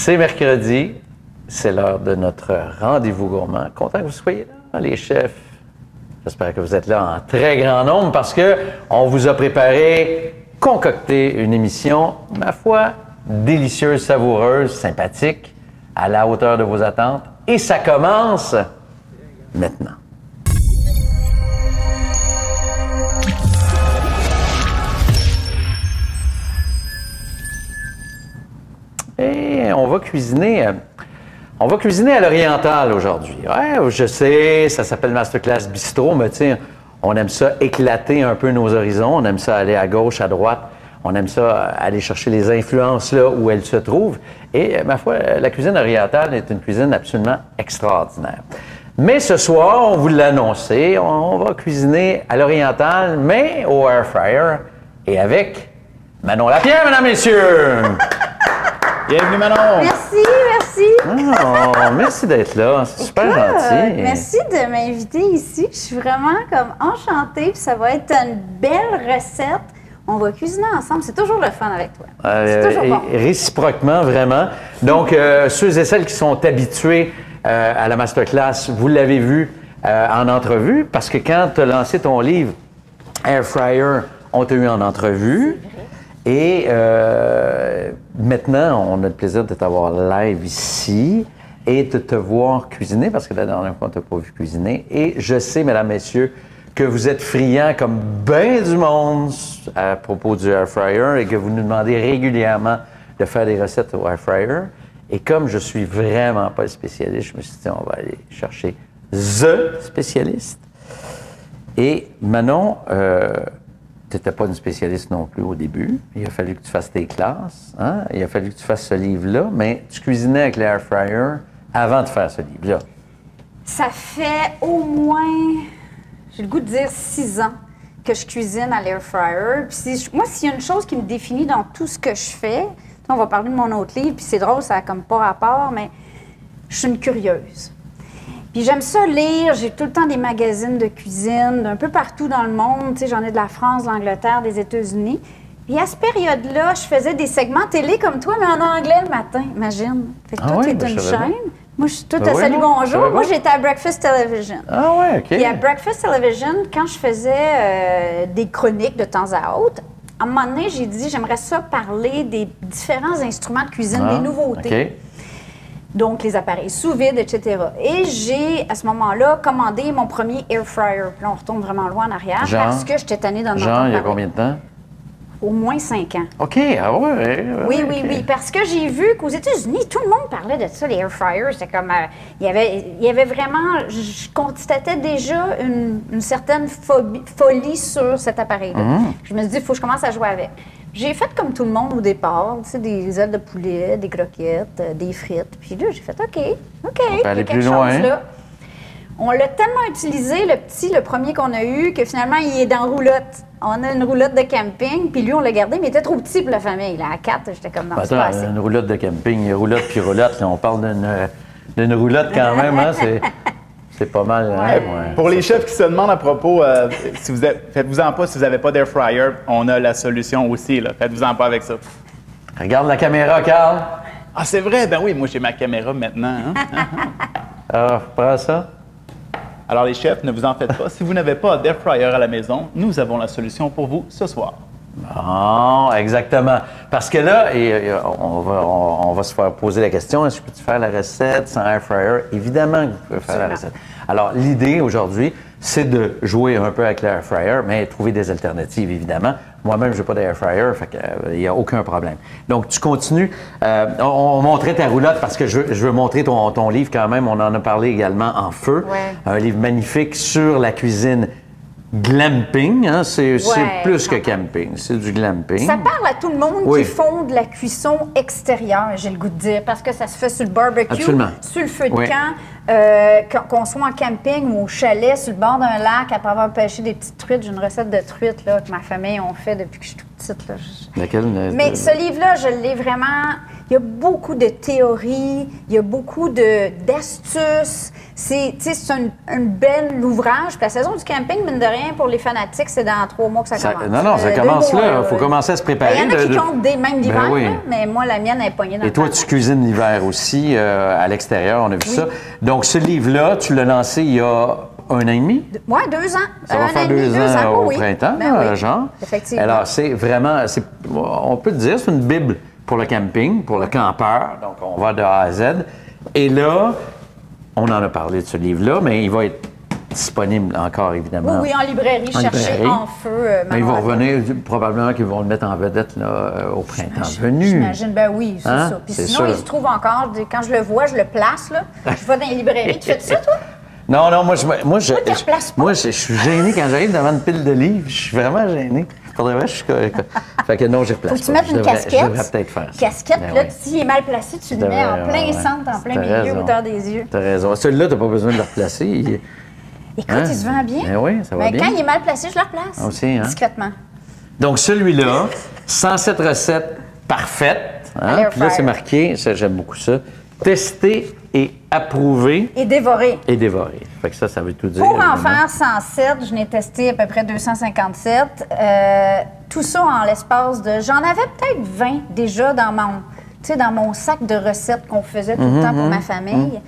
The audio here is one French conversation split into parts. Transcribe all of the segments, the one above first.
C'est mercredi, c'est l'heure de notre rendez-vous gourmand. Content que vous soyez là, les chefs. J'espère que vous êtes là en très grand nombre parce qu'on vous a préparé, concocté une émission, ma foi, délicieuse, savoureuse, sympathique, à la hauteur de vos attentes. Et ça commence maintenant. Et on va cuisiner à l'oriental aujourd'hui. Ouais, je sais, ça s'appelle Masterclass Bistro, mais tu sais, on aime ça éclater un peu nos horizons, on aime ça aller à gauche, à droite, on aime ça aller chercher les influences là où elles se trouvent. Et ma foi, la cuisine orientale est une cuisine absolument extraordinaire. Mais ce soir, on vous l'a annoncé, on va cuisiner à l'oriental, mais au air fryer et avec Manon Lapierre, mesdames, messieurs! Bienvenue, Manon! Merci, merci! Oh, merci d'être là, c'est super gentil. Merci de m'inviter ici. Je suis vraiment comme enchantée, puis ça va être une belle recette. On va cuisiner ensemble, c'est toujours le fun avec toi. C'est toujours bon. Réciproquement, vraiment. Donc, ceux et celles qui sont habitués à la masterclass, vous l'avez vu en entrevue, parce que quand tu as lancé ton livre Air Fryer, on t'a eu en entrevue. Et maintenant, on a le plaisir de t'avoir live ici et de te voir cuisiner, parce que la dernière fois, on ne t'a pas vu cuisiner. Et je sais, mesdames, messieurs, que vous êtes friands comme bien du monde à propos du air fryer et que vous nous demandez régulièrement de faire des recettes au air fryer. Et comme je suis vraiment pas le spécialiste, je me suis dit, on va aller chercher THE spécialiste. Et Manon, tu n'étais pas une spécialiste non plus au début. Il a fallu que tu fasses tes classes. Hein? Il a fallu que tu fasses ce livre-là. Mais tu cuisinais avec l'air fryer avant de faire ce livre-là. Ça fait au moins, j'ai le goût de dire 6 ans que je cuisine à l'air fryer. Puis moi, s'il y a une chose qui me définit dans tout ce que je fais, on va parler de mon autre livre, puis c'est drôle, ça n'a comme pas rapport, mais je suis une curieuse. Puis j'aime ça lire, j'ai tout le temps des magazines de cuisine d'un peu partout dans le monde, tu sais, j'en ai de la France, de l'Angleterre, des États-Unis. Puis à cette période-là, je faisais des segments télé comme toi, mais en anglais le matin, imagine. Fait que toi, t'es une chaîne. Moi, je suis toute à Salut Bonjour. Moi, j'étais à Breakfast Television. Ah ouais, OK. Puis à Breakfast Television, quand je faisais des chroniques de temps à autre, à un moment donné, j'ai dit, j'aimerais ça parler des différents instruments de cuisine, des nouveautés. OK. Donc, les appareils sous vide, etc. Et j'ai, à ce moment-là, commandé mon premier air fryer. Puis là, on retourne vraiment loin en arrière parce que j'étais tannée d'en entendre parler. Il y a combien de temps? Au moins 5 ans. OK, ah ouais. Oui, parce que j'ai vu qu'aux États-Unis, tout le monde parlait de ça, les air fryers. C'était comme, il y avait vraiment, je constatais déjà une certaine folie sur cet appareil-là. Je me suis dit, il faut que je commence à jouer avec. J'ai fait comme tout le monde au départ, tu sais, des ailes de poulet, des croquettes, des frites. Puis là, j'ai fait, OK, on peut aller plus loin. Là. On l'a tellement utilisé, le premier qu'on a eu, que finalement, il est dans roulotte. On a une roulotte de camping, puis lui, on l'a gardé, mais il était trop petit pour la famille. Là, à 4, j'étais comme, non, c'est pas assez. Une roulotte de camping, roulotte puis roulotte, là, on parle d'une roulotte quand même, hein, c'est pas mal. Hein? Ouais. Pour les chefs qui se demandent à propos, faites-vous-en pas si vous n'avez pas d'air fryer, on a la solution aussi, là. Faites-vous-en pas avec ça. Regarde la caméra, Carl. Ah, c'est vrai, ben oui, moi j'ai ma caméra maintenant. Hein? Ah, prends ça. Alors les chefs, ne vous en faites pas. Si vous n'avez pas d'air fryer à la maison, nous avons la solution pour vous ce soir. Bon, exactement. Parce que là, on va se faire poser la question, est-ce que peux-tu faire la recette sans air fryer? Évidemment que vous pouvez faire la recette. Alors, l'idée aujourd'hui, c'est de jouer un peu avec l'air fryer, mais trouver des alternatives, évidemment. Moi-même, je n'ai pas d'air fryer, fait qu'il n'y a aucun problème. Donc, tu continues. On montrait ta roulotte parce que je veux montrer ton livre quand même. On en a parlé également en feu. Ouais. Un livre magnifique sur la cuisine glamping, hein? C'est plus que camping, c'est du glamping. Ça parle à tout le monde qui font de la cuisson extérieure, j'ai le goût de dire, parce que ça se fait sur le barbecue, Absolument. sur le feu de camp, qu'on soit en camping ou au chalet, sur le bord d'un lac, après avoir pêché des petites truites. J'ai une recette de truites là, que ma famille a fait depuis que je suis toute titre. Là. Laquelle? Mais ce livre-là, je l'ai vraiment... Il y a beaucoup de théories, il y a beaucoup d'astuces. C'est un bel ouvrage. Puis la saison du camping, mine de rien, pour les fanatiques, c'est dans 3 mois que ça commence. Non, ça commence là. Il faut commencer à se préparer. Il y en a qui comptent même l'hiver, Ben oui. là, mais moi, la mienne est poignée dans Et le toi, temps. tu cuisines l'hiver aussi, à l'extérieur, on a vu ça. Donc, ce livre-là, tu l'as lancé il y a 1 an et demi? Oui, 2 ans. Ça va Un faire an et demi, 2 ans au oui. printemps, Ben oui, genre. effectivement. Alors, c'est vraiment, on peut le dire, c'est une Bible pour le camping, pour le campeur. Donc, on va de A à Z. Et là, on en a parlé de ce livre-là, mais il va être disponible encore, évidemment. Oui, en librairie, En chercher librairie. en feu. Mais il va Manon revenir, probablement qu'ils vont le mettre en vedette là, au printemps venu. J'imagine, ben oui, c'est Hein? ça. Puis C'est sinon, sûr. il se trouve encore, quand je le vois, je le place, là. Je vais dans les librairies. Tu fais ça, toi? Non, tu replaces pas? je suis gêné quand j'arrive devant une pile de livres. Je suis vraiment gêné. Pour de vrai, je suis fait que non, je replace Faut que tu pas. mettes une Je casquette. devrais peut-être faire ça. Casquette, Ben puis là, oui. s'il est mal placé, tu le mets en plein centre, en plein T'as milieu, raison. hauteur des yeux. T'as raison. Celui-là, t'as pas besoin de le replacer. Écoute, Hein? il se vend bien. Ben oui, ça va Mais bien. quand il est mal placé, je le replace. Aussi, hein? Discrètement. Donc, celui-là, 107 recettes parfaites. À Hein? l'air Puis là, c'est fryer. marqué, ça, j'aime beaucoup ça, testé et approuvé Et dévoré. et dévoré. Fait que ça veut tout dire. Pour en évidemment. faire 107, je n'ai testé à peu près 257. Tout ça en l'espace de... J'en avais peut-être 20 déjà dans mon sac de recettes qu'on faisait tout le temps pour ma famille.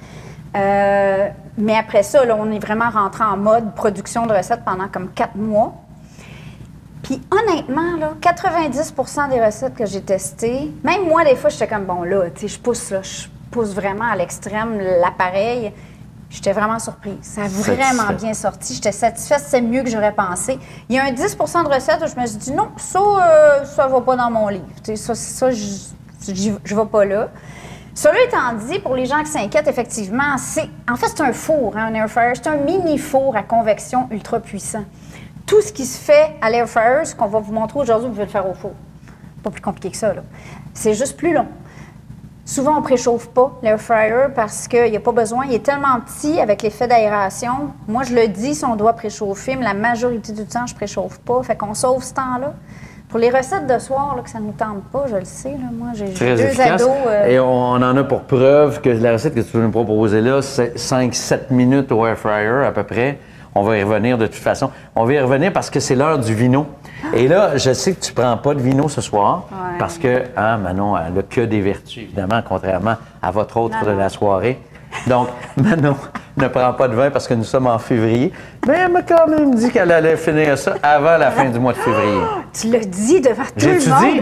Mais après ça, là, on est vraiment rentré en mode production de recettes pendant comme 4 mois. Puis honnêtement, là, 90 des recettes que j'ai testées, même moi, des fois, j'étais comme, bon, là, tu sais, je pousse vraiment à l'extrême l'appareil. J'étais vraiment surprise. Ça a vraiment Satisfait. bien sorti. J'étais satisfaite. C'est mieux que j'aurais pensé. Il y a un 10 de recettes où je me suis dit, non, ça va pas dans mon livre. Tu sais, ça je vais pas là. Cela étant dit, pour les gens qui s'inquiètent, effectivement, c'est un four, hein, un air fryer. C'est un mini four à convection ultra puissant. Tout ce qui se fait à l'air fryer, ce qu'on va vous montrer aujourd'hui, vous pouvez le faire au four. Pas plus compliqué que ça, là. C'est juste plus long. Souvent, on ne préchauffe pas l'air fryer parce qu'il n'y a pas besoin. Il est tellement petit avec l'effet d'aération. Moi, je le dis si on doit préchauffer, mais la majorité du temps, je ne préchauffe pas. Fait qu'on sauve ce temps-là. Pour les recettes de soir, là, que ça ne nous tente pas, je le sais. Là, moi, j'ai Très 2 efficace. ados. Et on en a pour preuve que la recette que tu veux nous proposer là, c'est 5-7 minutes au air fryer à peu près. On va y revenir de toute façon. On va y revenir parce que c'est l'heure du vino. Et là, je sais que tu prends pas de vino ce soir Ouais. parce que Manon, elle n'a que des vertus, évidemment, contrairement à votre autre Non, de non. la soirée. Donc, Manon ne prend pas de vin parce que nous sommes en février. Mais elle m'a quand même dit qu'elle allait finir ça avant la fin du mois de février. Tu l'as dit devant tout le J'ai-tu monde. dit?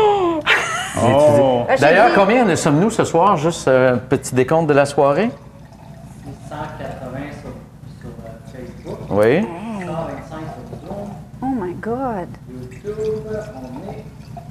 J'ai-tu dit? J'ai D'ailleurs, dit- combien ne sommes-nous ce soir? Juste un petit décompte de la soirée? 180 sur Facebook, Oui. 125 sur Zoom, Oh my God. YouTube, on est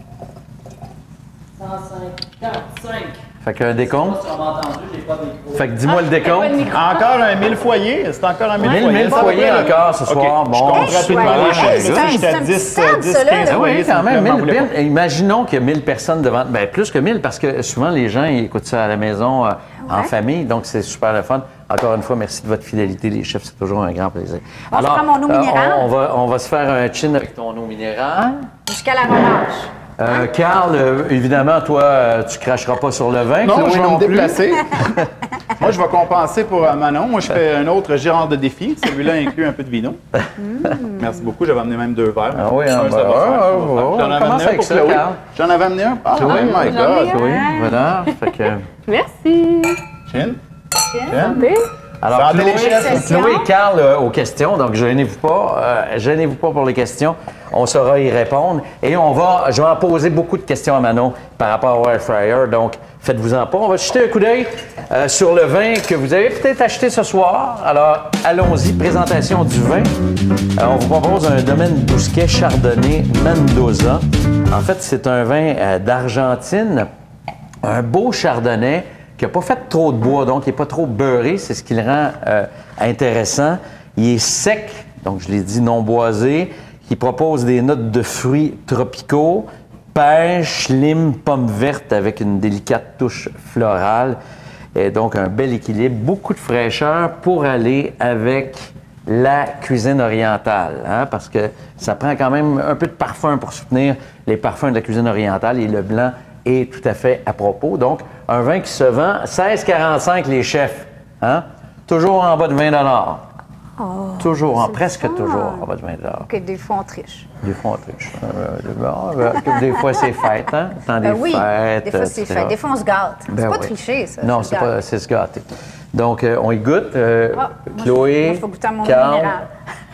155. Fait qu'un décompte. Si on m'a entendu, j'ai pas de micro. Fait que dis-moi le décompte. Encore un 1000 foyers? C'est encore un 1000 1000 foyers? ça, foyers à peu près? encore ce soir. OK, Bon, je compte je suis rapidement les malade. choses. Hey, Si c'est j'étais un à petit 10, stade, 10, ça, là. 15 Ah foyers, oui, s'il quand vous plaît, même. m'en 1000 voulez pas. imaginons qu'il y a 1000 personnes devant. Bien, plus que 1000 parce que souvent les gens ils écoutent ça à la maison en famille. Donc, c'est super le fun. Encore une fois, merci de votre fidélité, les chefs. C'est toujours un grand plaisir. On se prend mon eau minérale. On va se faire un chin avec ton eau minérale. Jusqu'à la relâche. Carl, évidemment, toi, tu cracheras pas sur le vin. Non, Chloé je vais me plus. déplacer. Moi, je vais compenser pour Manon. Moi, je fais un autre Gérard de défi. Celui-là inclut un peu de vino. Merci beaucoup. J'avais amené même 2 verres. Ah oui, Un, hein, ça va bah, faire, ça va oh, faire. oh, J'en avais commence amené un avec pour ça, Chloé. Carl. J'en avais amené un. Ah, oh my God. Oui, voilà. Fait que... Merci. Chin. Santé. Alors, Santé, les chefs. Chloé et Carl aux questions, donc gênez-vous pas pour les questions. On saura y répondre. Et je vais en poser beaucoup de questions à Manon par rapport au air fryer, donc faites-vous-en pas. On va jeter un coup d'œil sur le vin que vous avez peut-être acheté ce soir. Alors, allons-y, présentation du vin. On vous propose un domaine Bousquet Chardonnay Mendoza. En fait, c'est un vin d'Argentine, un beau chardonnay qui n'a pas fait trop de bois, donc il n'est pas trop beurré, c'est ce qui le rend intéressant. Il est sec, donc je l'ai dit non boisé, qui propose des notes de fruits tropicaux, pêche, lime, pomme verte avec une délicate touche florale. Et donc un bel équilibre, beaucoup de fraîcheur pour aller avec la cuisine orientale, hein, parce que ça prend quand même un peu de parfum pour soutenir les parfums de la cuisine orientale et le blanc est tout à fait à propos. Donc, un vin qui se vend 16,45 les chefs, hein, toujours en bas de 20 toujours, presque fun. toujours en bas de 20 OK, des fois, on triche. Des fois, on triche. Des fois, c'est fête, hein? Temps des Oui, fêtes, des fois, c'est etc. fait. Des fois, on se gâte. Ben C'est pas oui. tricher, ça. Non, se c'est gâter. pas, c'est se gâter. Donc, on y goûte. Moi, Chloé, il faut goûter à mon Carl. minéral.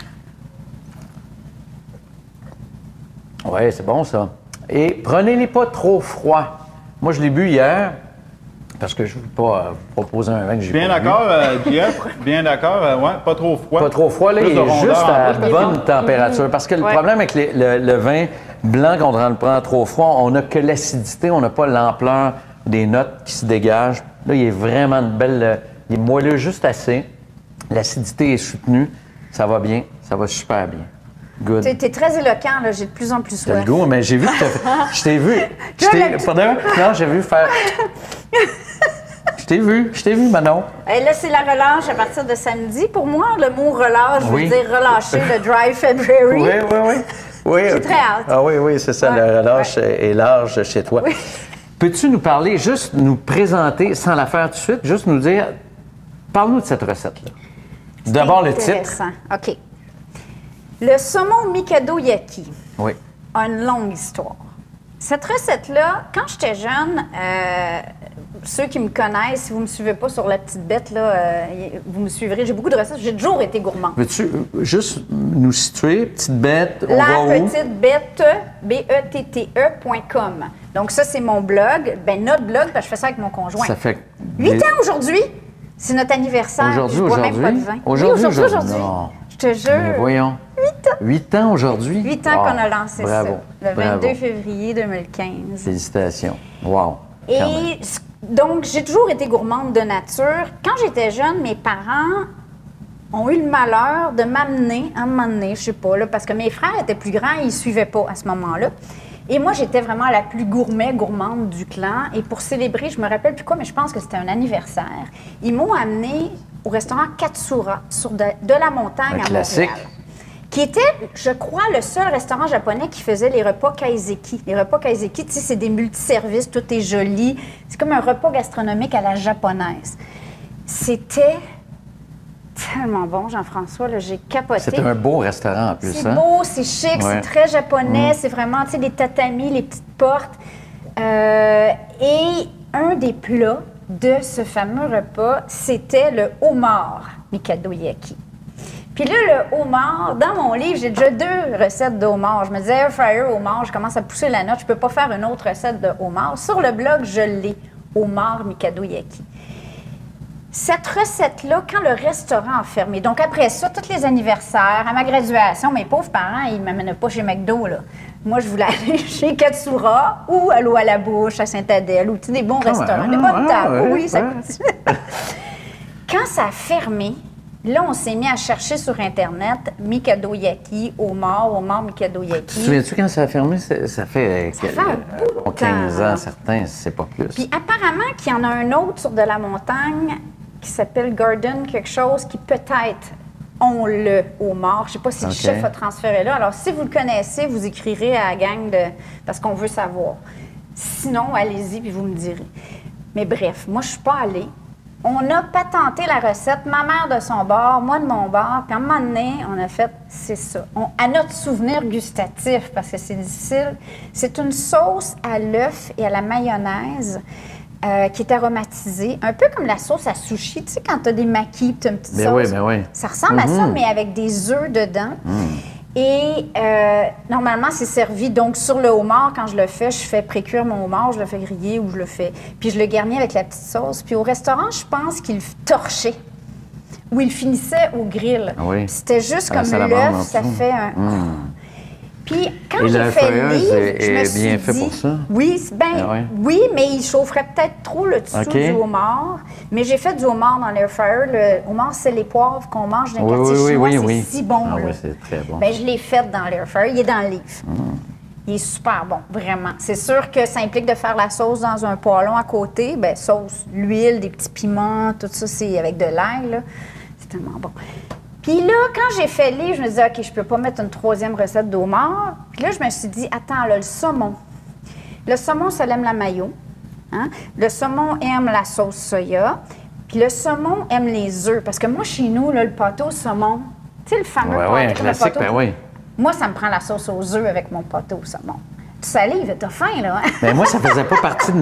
Oui, c'est bon, ça. Et prenez-les pas trop froids. Moi, je l'ai bu hier, parce que je ne veux pas vous proposer un vin que j'ai Bien pas bu. d'accord, Jeff. Bien d'accord. Ouais, pas trop froid. Pas trop froid, là, Plus il de est rondeur juste en à bouche. bonne température. Parce que le Ouais. problème avec le vin blanc, quand on le prend trop froid, on n'a que l'acidité, on n'a pas l'ampleur des notes qui se dégagent. Là, il est vraiment une belle... il est moelleux juste assez. L'acidité est soutenue. Ça va bien. Ça va super bien. Good. T'es très éloquent, là. J'ai de plus en plus T'as le soif. goût, mais j'ai vu que je t'ai vu. Pardon? Non, j'ai vu faire... Je t'ai vu, Manon. Et là, c'est la relâche à partir de samedi. Pour moi, le mot relâche Oui. veut dire relâcher le dry February. Oui. J'ai OK. très hâte. Ah oui, c'est ça, Ouais, la relâche est large chez toi. Oui. Peux-tu nous parler, juste nous présenter, sans la faire tout de suite, juste nous dire, parle-nous de cette recette-là. D'abord le titre. Intéressant. OK. Le saumon Mikado Yaki Oui. a une longue histoire. Cette recette-là, quand j'étais jeune, ceux qui me connaissent, si vous ne me suivez pas sur la petite bête, là, vous me suivrez. J'ai beaucoup de recettes. J'ai toujours été gourmande. Veux-tu juste nous situer, petite bête, on La va où? petite bête, bette.com. Donc ça, c'est mon blog. Ben notre blog, parce que je fais ça avec mon conjoint. Ça fait... 8 ans aujourd'hui. C'est notre anniversaire. Aujourd'hui, Je bois même pas de vin. Aujourd'hui, Oui, aujourd'hui. Non. Je te jure. Mais voyons. 8 ans aujourd'hui? 8 ans Wow. qu'on a lancé Bravo. ça. Le 22 Bravo. février 2015. Félicitations. Wow. Quand même. Et donc, j'ai toujours été gourmande de nature. Quand j'étais jeune, mes parents ont eu le malheur de m'amener, à un moment donné, je sais pas, là, parce que mes frères étaient plus grands et ils suivaient pas à ce moment-là. Et moi, j'étais vraiment la plus gourmande du clan. Et pour célébrer, je me rappelle plus quoi, mais je pense que c'était un anniversaire. Ils m'ont amené au restaurant Katsura, sur de la montagne Un à classique. Montréal. Qui était, je crois, le seul restaurant japonais qui faisait les repas kaiseki. Les repas kaiseki, tu sais, c'est des multiservices, tout est joli. C'est comme un repas gastronomique à la japonaise. C'était tellement bon, Jean-François, là, j'ai capoté. C'était un beau restaurant en plus, C'est hein? beau, c'est chic, Ouais. c'est très japonais, c'est vraiment, tu sais, les tatamis, les petites portes. Et un des plats de ce fameux repas, c'était le homard Mikado Yaki. Puis là, le homard, dans mon livre, j'ai déjà 2 recettes de homard. Je me disais, air fryer, homard, je commence à pousser la note, je peux pas faire une autre recette de homard. Sur le blog, je l'ai, homard Mikado Yaki. Cette recette-là, quand le restaurant a fermé, donc après ça, tous les anniversaires, à ma graduation, mes pauvres parents, ils ne m'amènent pas chez McDo, là. Moi, je voulais aller chez Katsura ou à l'eau à la bouche, à Sainte-Adèle, ou tu sais, des bons restaurants, des bonnes tables. Oui, ça continue. Quand ça a fermé, là, on s'est mis à chercher sur Internet Mikado Yaki, homard Mikado Tu Yaki. te souviens-tu quand ça a fermé? Ça fait, Ça fait un bout de 15 temps. ans, certains, c'est pas plus. Puis apparemment qu'il y en a un autre sur de la montagne qui s'appelle Garden quelque chose qui peut-être ont le homard. Je ne sais pas si le OK. chef a transféré là. Alors, si vous le connaissez, vous écrirez à la gang parce qu'on veut savoir. Sinon, allez-y puis vous me direz. Mais bref, moi, je suis pas allée. On a patenté la recette, ma mère de son bord, moi de mon bord, puis à un moment donné, on a fait, c'est ça. À notre souvenir gustatif, parce que c'est difficile, c'est une sauce à l'œuf et à la mayonnaise qui est aromatisée, un peu comme la sauce à sushi. Tu sais, quand tu as des maquis, tu as une petite Ben sauce. oui, ben oui. Ça ressemble à ça, mais avec des œufs dedans. Et normalement, c'est servi donc sur le homard. Quand je le fais, je fais précuire mon homard, je le fais griller ou je le fais. Puis je le garnis avec la petite sauce. Puis au restaurant, je pense qu'il torchait ou il finissait au grill. Oui. Puis c'était juste À la comme salamande en l'œuf, ça dessous. fait un. Puis quand Et j'ai la fait fryeuse le livre, est- je me est suis bien fait dit, pour ça? Oui, Ah ouais? oui, mais il chaufferait peut-être trop le dessous OK. du homard. Mais j'ai fait du homard dans l'air fryer. Le homard, c'est les poivres qu'on mange dans le quartier chinois. C'est si bon. Ah là. oui, c'est très bon. Ben, je l'ai fait dans l'air fryer. Il est dans le livre. Il est super bon, vraiment. C'est sûr que ça implique de faire la sauce dans un poêlon à côté. Ben, sauce, l'huile, des petits piments, tout ça, c'est avec de l'ail, là. C'est tellement bon. Puis là, quand j'ai fait lire, je me disais, OK, je peux pas mettre une 3e recette d'homard. Puis là, je me suis dit, attends, là, le saumon. Le saumon, ça aime la mayo. Hein? Le saumon aime la sauce soya. Puis le saumon aime les œufs. Parce que moi, chez nous, là, le pâté au saumon, tu sais, le fameux Oui, pâté, un classique, ben oui. Moi, ça me prend la sauce aux œufs avec mon pâté au saumon. Tu salives, t'as faim, là. Hein? Mais moi, ça faisait pas partie de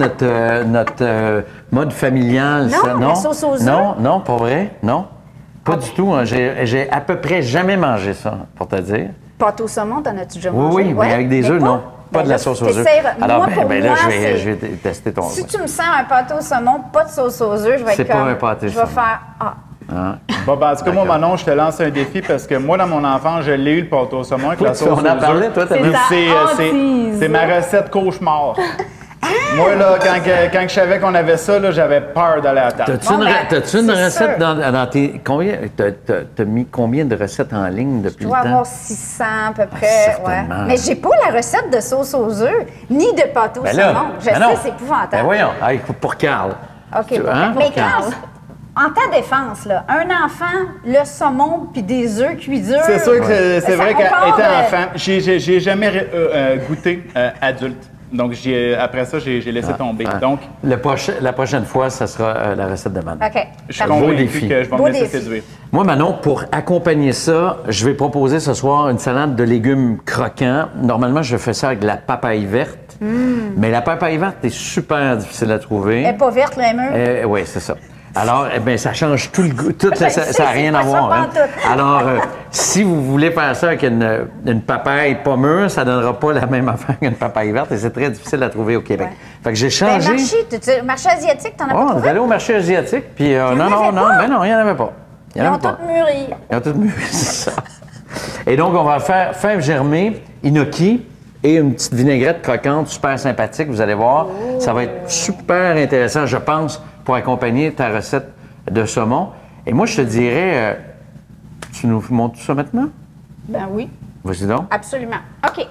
notre mode familial, Non, ça. la sauce aux œufs? Non, pas vrai, non. Pas du tout. Hein. J'ai à peu près jamais mangé ça, pour te dire. Pâté au saumon, t'en as-tu déjà Oui, mangé? oui, mais avec des œufs, non. Pas de la sauce aux œufs. Alors, moi, pour là, moi, je vais tester ton... Si tu me sers un pâté au saumon, pas de sauce aux œufs, je vais C'est être comme... pas un pâté Je vais saumon. faire... Bon, ben, en tout cas, moi, Manon, je te lance un défi parce que moi, dans mon enfance, je l'ai eu le pâté au saumon avec Oui, la sauce on en aux parlait, œufs. toi, t'as C'est même... ça. C'est ma recette cauchemar. Moi, là, quand je savais qu'on avait ça, là, j'avais peur d'aller à la table. T'as-tu Bon, une ben, c'est recette sûr. dans tes... Combien... T'as mis combien de recettes en ligne depuis Je le dois temps? avoir 600 à peu près. certainement. Mais j'ai pas la recette de sauce aux œufs, ni de pâté au Ben saumon. là, Je ben sais, non. c'est épouvantable. Ben voyons, hey, pour Carl. OK, Tu- bon. hein, Mais pour Carl. quand, en ta défense, là, un enfant, le saumon puis des œufs cuits durs... C'est sûr que c'est ça vrai part qu'étant de- enfant, j'ai jamais goûté adulte. Donc, après ça, j'ai laissé tomber. Ah. Donc, La prochaine fois, ça sera la recette de Manon. OK. je suis Beau convaincu défi. que je vais Beau me laisser défi. séduire. Moi, Manon, pour accompagner ça, je vais proposer ce soir une salade de légumes croquants. Normalement, je fais ça avec de la papaye verte. Mais la papaye verte est super difficile à trouver. Elle n'est pas verte, là, mûre. Oui, c'est ça. Alors, eh bien, ça change tout le goût. Tout, ça sais, n'a rien c'est à pas ça voir. Hein. pantoute. Alors, si vous voulez faire ça avec une papaye pas mûre, ça ne donnera pas la même affaire qu'une papaye verte et c'est très difficile à trouver au Québec. Ouais. Fait que j'ai Ben, changé. marché asiatique, t'en as Oh, pas on est trouvé? allé au marché asiatique, puis en non, avait non, pas? mais non, il n'y en avait pas. Il y Ils en ont avait pas. toutes mûri. Ils ont toutes mûri, c'est ça. Et donc, on va faire fèves germées, gnocchi et une petite vinaigrette croquante super sympathique. Vous allez voir, ça va être super intéressant, je pense, pour accompagner ta recette de saumon. Et moi, je te dirais, tu nous montres tout ça maintenant? Ben oui, Vas-y donc. absolument. OK.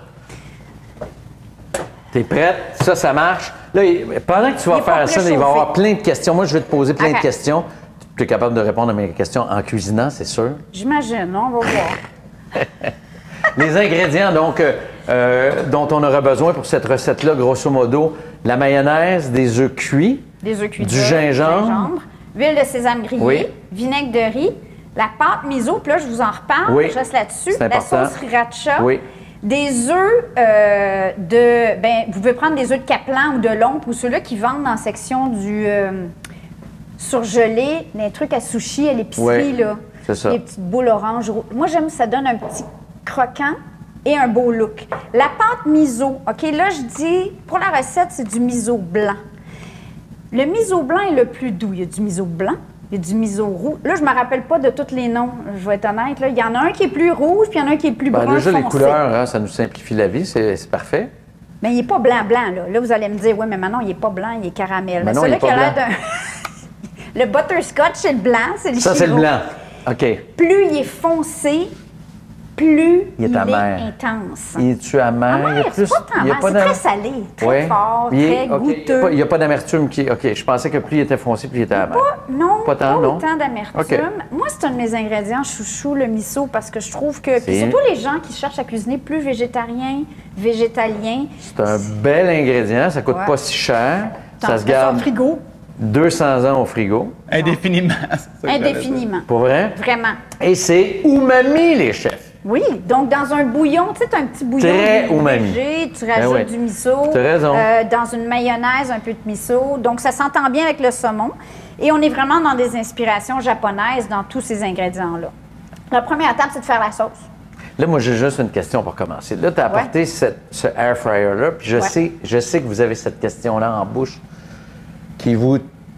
T'es prête? Ça marche. Là, pendant que tu vas Il est pas faire ça, là, il va y préchauffé. avoir plein de questions. Moi, je vais te poser plein de OK. questions. Tu es capable de répondre à mes questions en cuisinant, c'est sûr. J'imagine, on va voir. Les ingrédients donc dont on aura besoin pour cette recette-là, grosso modo, la mayonnaise, des œufs cuits, Des œufs cuits Du durs, gingembre. huile de sésame grillée, Oui. vinaigre de riz, la pâte miso, puis là, je vous en reparle, Oui. je reste là-dessus, C'est la important. sauce sriracha, Oui. des œufs vous pouvez prendre des œufs de Caplan ou de Lompe ou ceux-là qui vendent dans la section du surgelé, les trucs à sushi à l'épicerie, Oui, là. c'est ça. Les petites boules orange. Moi, j'aime ça donne un petit croquant et un beau look. La pâte miso, OK, là, je dis, pour la recette, c'est du miso blanc. Le miso blanc est le plus doux. Il y a du miso blanc, il y a du miso rouge. Là, je me rappelle pas de tous les noms, je vais être honnête. Là. Il y en a un qui est plus rouge, puis il y en a un qui est plus Ben, brun déjà, les foncé. couleurs, hein, ça nous simplifie la vie, c'est parfait. Mais il n'est pas blanc-blanc, là. Là, vous allez me dire, oui, mais maintenant, il n'est pas blanc, il est caramel. Mais Mais non, celui il est qui a pas l'air d'un... Le butterscotch, c'est le blanc, c'est le Ça, c'est le sirop. blanc. OK. Plus il est foncé, plus Il est amer. intense. Il est-tu amer? Il y a Amer, c'est plus- pas tant il y a amer, pas c'est d'am- très salé, très Ouais. fort, Il est- très OK. goûteux. Il n'y a pas d'amertume qui... OK, je pensais que plus il était foncé, plus il était amer. Non, Pas tant, non? autant d'amertume. OK. Moi, c'est un de mes ingrédients chouchou, le miso, parce que je trouve que... Puis C'est- surtout les gens qui cherchent à cuisiner plus végétarien, végétalien. C'est un bel ingrédient, ça coûte Ouais. pas si cher. T'en Ça se mets garde au frigo, 200 ans au frigo. Indéfiniment. c'est ça que j'allais dire. indéfiniment. Pour vrai? Vraiment. Et c'est umami, les chefs. Oui, donc dans un bouillon, tu sais, t'as un petit bouillon Très umami. léger, tu rajoutes oui. du miso. T'as raison. Dans une mayonnaise, un peu de miso. Donc, ça s'entend bien avec le saumon. Et on est vraiment dans des inspirations japonaises dans tous ces ingrédients-là. La première étape, c'est de faire la sauce. Là, moi, j'ai juste une question pour commencer. Là, tu as apporté ce air fryer-là, puis Ouais. je sais que vous avez cette question-là en bouche qui vous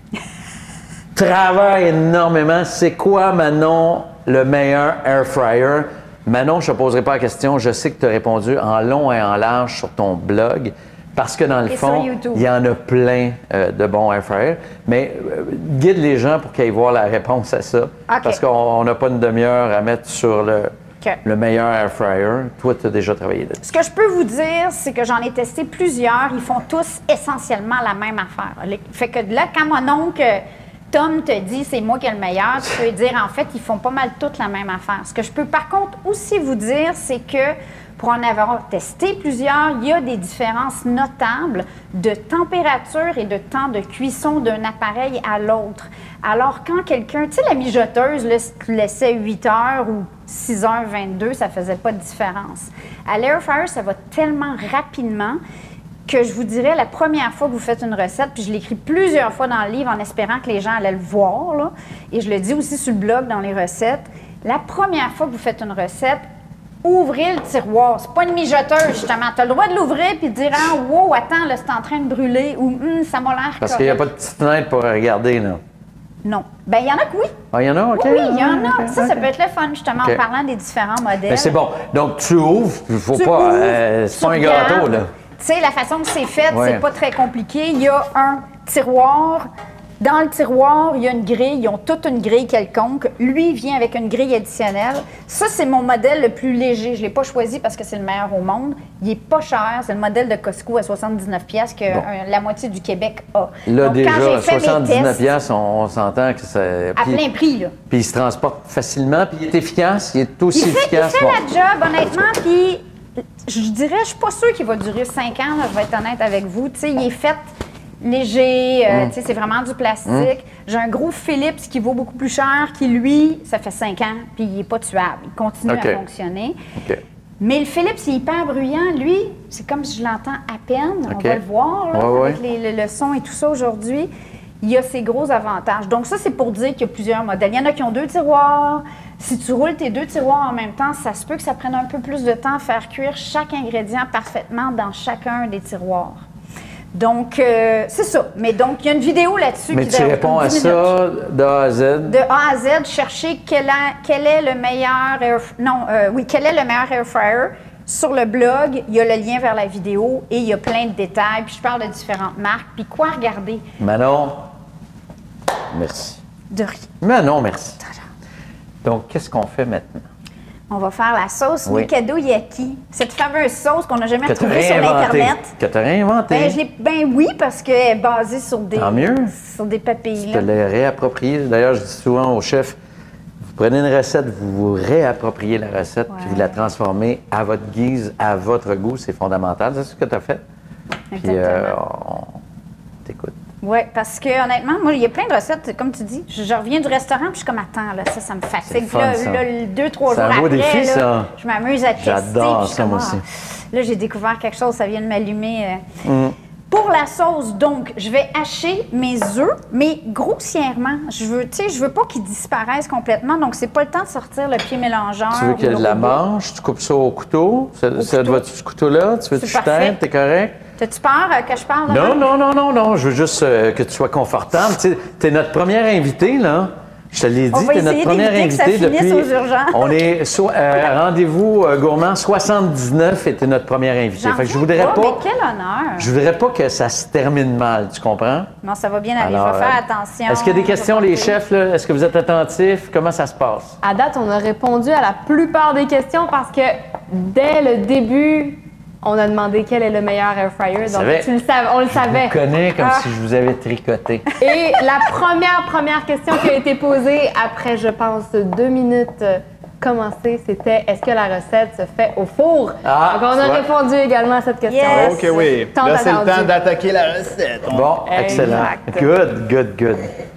travaille énormément. C'est quoi, Manon, le meilleur air fryer? Manon, je ne te poserai pas la question. Je sais que tu as répondu en long et en large sur ton blog. Parce que dans le Et fond, sur YouTube. il y en a plein de bons air fryers. Mais guide les gens pour qu'ils aillent voir la réponse à ça. Parce qu'on n'a pas une demi-heure à mettre sur le meilleur air fryer. Toi, tu as déjà travaillé là-dessus. Ce que je peux vous dire, c'est que j'en ai testé plusieurs. Ils font tous essentiellement la même affaire. Fait que là, quand mon oncle Tom te dit c'est moi qui ai le meilleur, tu peux dire en fait, ils font pas mal toutes la même affaire. Ce que je peux par contre aussi vous dire, c'est que pour en avoir testé plusieurs, il y a des différences notables de température et de temps de cuisson d'un appareil à l'autre. Alors, quand quelqu'un, tu sais, la mijoteuse, là, si tu laissais 8 heures ou 6h22, ça faisait pas de différence. À l'air fryer, ça va tellement rapidement que je vous dirais, la première fois que vous faites une recette, puis je l'écris plusieurs fois dans le livre en espérant que les gens allaient le voir, là, et je le dis aussi sur le blog dans les recettes, la première fois que vous faites une recette, ouvrez le tiroir. C'est pas une mijoteuse, justement. Tu as le droit de l'ouvrir puis de dire « Ah, wow, attends, là, c'est en train de brûler » ou « ça m'a l'air Parce qu'il n'y a pas de petite fenêtre pour regarder, là. Non. Bien, il y en a que oui. Ah, il y en a? OK. Oui, il y en a. OK, Ça OK. peut être le fun, justement, OK. en parlant des différents modèles. Mais c'est bon. Donc, tu ouvres, il faut Tu pas... ouvres, c'est pas un tu gâteau, regardes. là. Tu sais, la façon que c'est fait, Ouais. c'est pas très compliqué. Il y a un tiroir. Dans le tiroir, il y a une grille. Ils ont toute une grille quelconque. Lui, il vient avec une grille additionnelle. Ça, c'est mon modèle le plus léger. Je ne l'ai pas choisi parce que c'est le meilleur au monde. Il est pas cher. C'est le modèle de Costco à 79 pièces que Bon. la moitié du Québec a. Là, Donc, quand déjà, j'ai fait mes 79 tests, piastres, on s'entend que c'est... à plein prix, là. Puis il se transporte facilement, puis il est efficace, il est aussi Il fait efficace. la bon. job, honnêtement, puis je dirais, je suis pas sûre qu'il va durer 5 ans, là, je vais être honnête avec vous. Tu sais, il est fait léger, tu sais, c'est vraiment du plastique. J'ai un gros Philips qui vaut beaucoup plus cher, qui, lui, ça fait 5 ans, puis il est pas tuable. Il continue OK. à fonctionner. OK. Mais le Philips, il est hyper bruyant. Lui, c'est comme si je l'entends à peine. OK. On va le voir, là, Ouais, avec le son et tout ça aujourd'hui. Il y a ses gros avantages. Donc ça, c'est pour dire qu'il y a plusieurs modèles. Il y en a qui ont 2 tiroirs. Si tu roules tes 2 tiroirs en même temps, ça se peut que ça prenne un peu plus de temps à faire cuire chaque ingrédient parfaitement dans chacun des tiroirs. Donc, c'est ça. Mais donc, il y a une vidéo là-dessus Mais qui tu dure réponds à 10 minutes. ça de A à Z. De A à Z, chercher quel est le meilleur quel est le meilleur air fryer. Sur le blog, il y a le lien vers la vidéo et il y a plein de détails. Puis je parle de différentes marques. Puis quoi regarder? Manon, merci. De rien. Manon, merci. Donc, qu'est-ce qu'on fait maintenant? On va faire la sauce Oui. Mikado Yaki. Cette fameuse sauce qu'on n'a jamais Que tu as retrouvée sur réinventé. l'Internet. Que tu as réinventé. Ben oui, parce qu'elle est basée sur des, Tant mieux. sur des papilles. Tu te l'as réapproprié. D'ailleurs, je dis souvent aux chefs, vous prenez une recette, vous vous réappropriez la recette, puis vous la transformez à votre guise, à votre goût. C'est fondamental. C'est ce que tu as fait. Puis, Exactement. on t'écoute. Oui, parce que honnêtement, moi, il y a plein de recettes, comme tu dis. Je reviens du restaurant, puis je suis comme, attends, là, ça me C'est fatigue. le fun, Là, ça. 2-3 C'est un jours beau après, défi, là, ça. je m'amuse à tester. J'adore puis je suis ça, comme, moi ah, aussi. là, j'ai découvert quelque chose, ça vient de m'allumer. Pour la sauce, donc, je vais hacher mes œufs, mais grossièrement. Je veux pas qu'ils disparaissent complètement, donc c'est pas le temps de sortir le pied mélangeur. Tu veux ou que le la robot. manche, tu coupes ça au couteau? C'est couteau. ce couteau-là? Tu veux que C'est je parfait. t'aide? T'es correct? T'as-tu peur que je parle? Non. Je veux juste que tu sois confortable. Tu es notre première invitée, là. Je te l'ai On dit, va tu es notre essayer première d'éviter que ça invitée finisse depuis. aux urgences. On est rendez-vous gourmand 79 et tu es notre première invitée. J'en Fait que je reviens voudrais pas, pas. mais quel honneur! Je voudrais pas que ça se termine mal, tu comprends? Non, ça va bien aller. Alors, je vais faire attention. Est-ce qu'il y a des questions, Je vais les porter. chefs? Là? Est-ce que vous êtes attentifs? Comment ça se passe? À date, on a répondu à la plupart des questions parce que dès le début, on a demandé quel est le meilleur air fryer. Donc, savais. on le savait. Je vous connais comme Ah. si je vous avais tricoté. Et la première question qui a été posée après, je pense, 2 minutes commencées, c'était est-ce que la recette se fait au four? Ah, Donc, on tu a vois. répondu également à cette question. Yes. OK, oui. Tant Là, c'est le attendu. temps d'attaquer la recette. Bon, excellent. Exact. Good.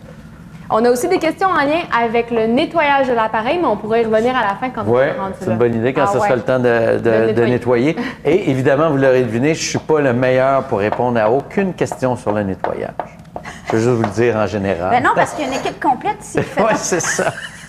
On a aussi des questions en lien avec le nettoyage de l'appareil, mais on pourrait y revenir à la fin quand on Oui, sera rendu c'est là. une bonne idée quand Ah ça ouais. sera le temps de nettoyer. Et évidemment, vous l'aurez deviné, je ne suis pas le meilleur pour répondre à aucune question sur le nettoyage. Je veux juste vous le dire en général. Ben non, parce qu'il y a une équipe complète ici qui fait Oui, c'est ça.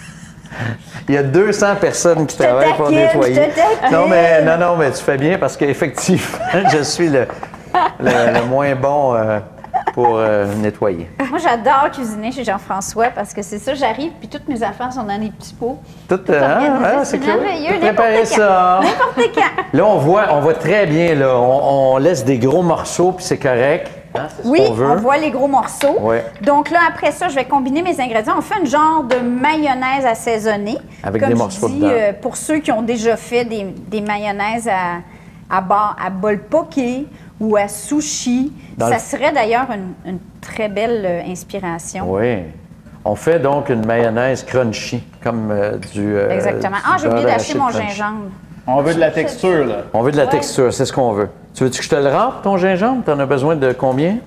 Il y a 200 personnes qui te travaillent pour taquine, nettoyer. je te taquine. Non, mais tu fais bien parce qu'effectivement, je suis le moins bon pour nettoyer. Moi, j'adore cuisiner chez Jean-François parce que c'est ça, j'arrive, puis toutes mes affaires sont dans des petits pots. Tout, organisé, c'est c'est cool. merveilleux, Préparer n'importe quand. ça. N'importe quand. Là, on voit très bien, là. On laisse des gros morceaux, puis c'est correct. Hein, c'est ce Oui, qu'on veut. on voit les gros morceaux. Ouais. Donc là, après ça, je vais combiner mes ingrédients. On fait un genre de mayonnaise assaisonnée. Avec Comme des je morceaux dis, dedans. pour ceux qui ont déjà fait des mayonnaises à bol poké ou à sushi, Dans ça le- serait d'ailleurs une très belle inspiration. Oui. On fait donc une mayonnaise crunchy, comme Exactement. du J'ai oublié beurre d'acheter d'arachide mon crunchy. gingembre. On veut de la texture, là. On veut de la texture, c'est ce qu'on veut. Tu veux que je te le râpe, ton gingembre? Tu en as besoin de combien?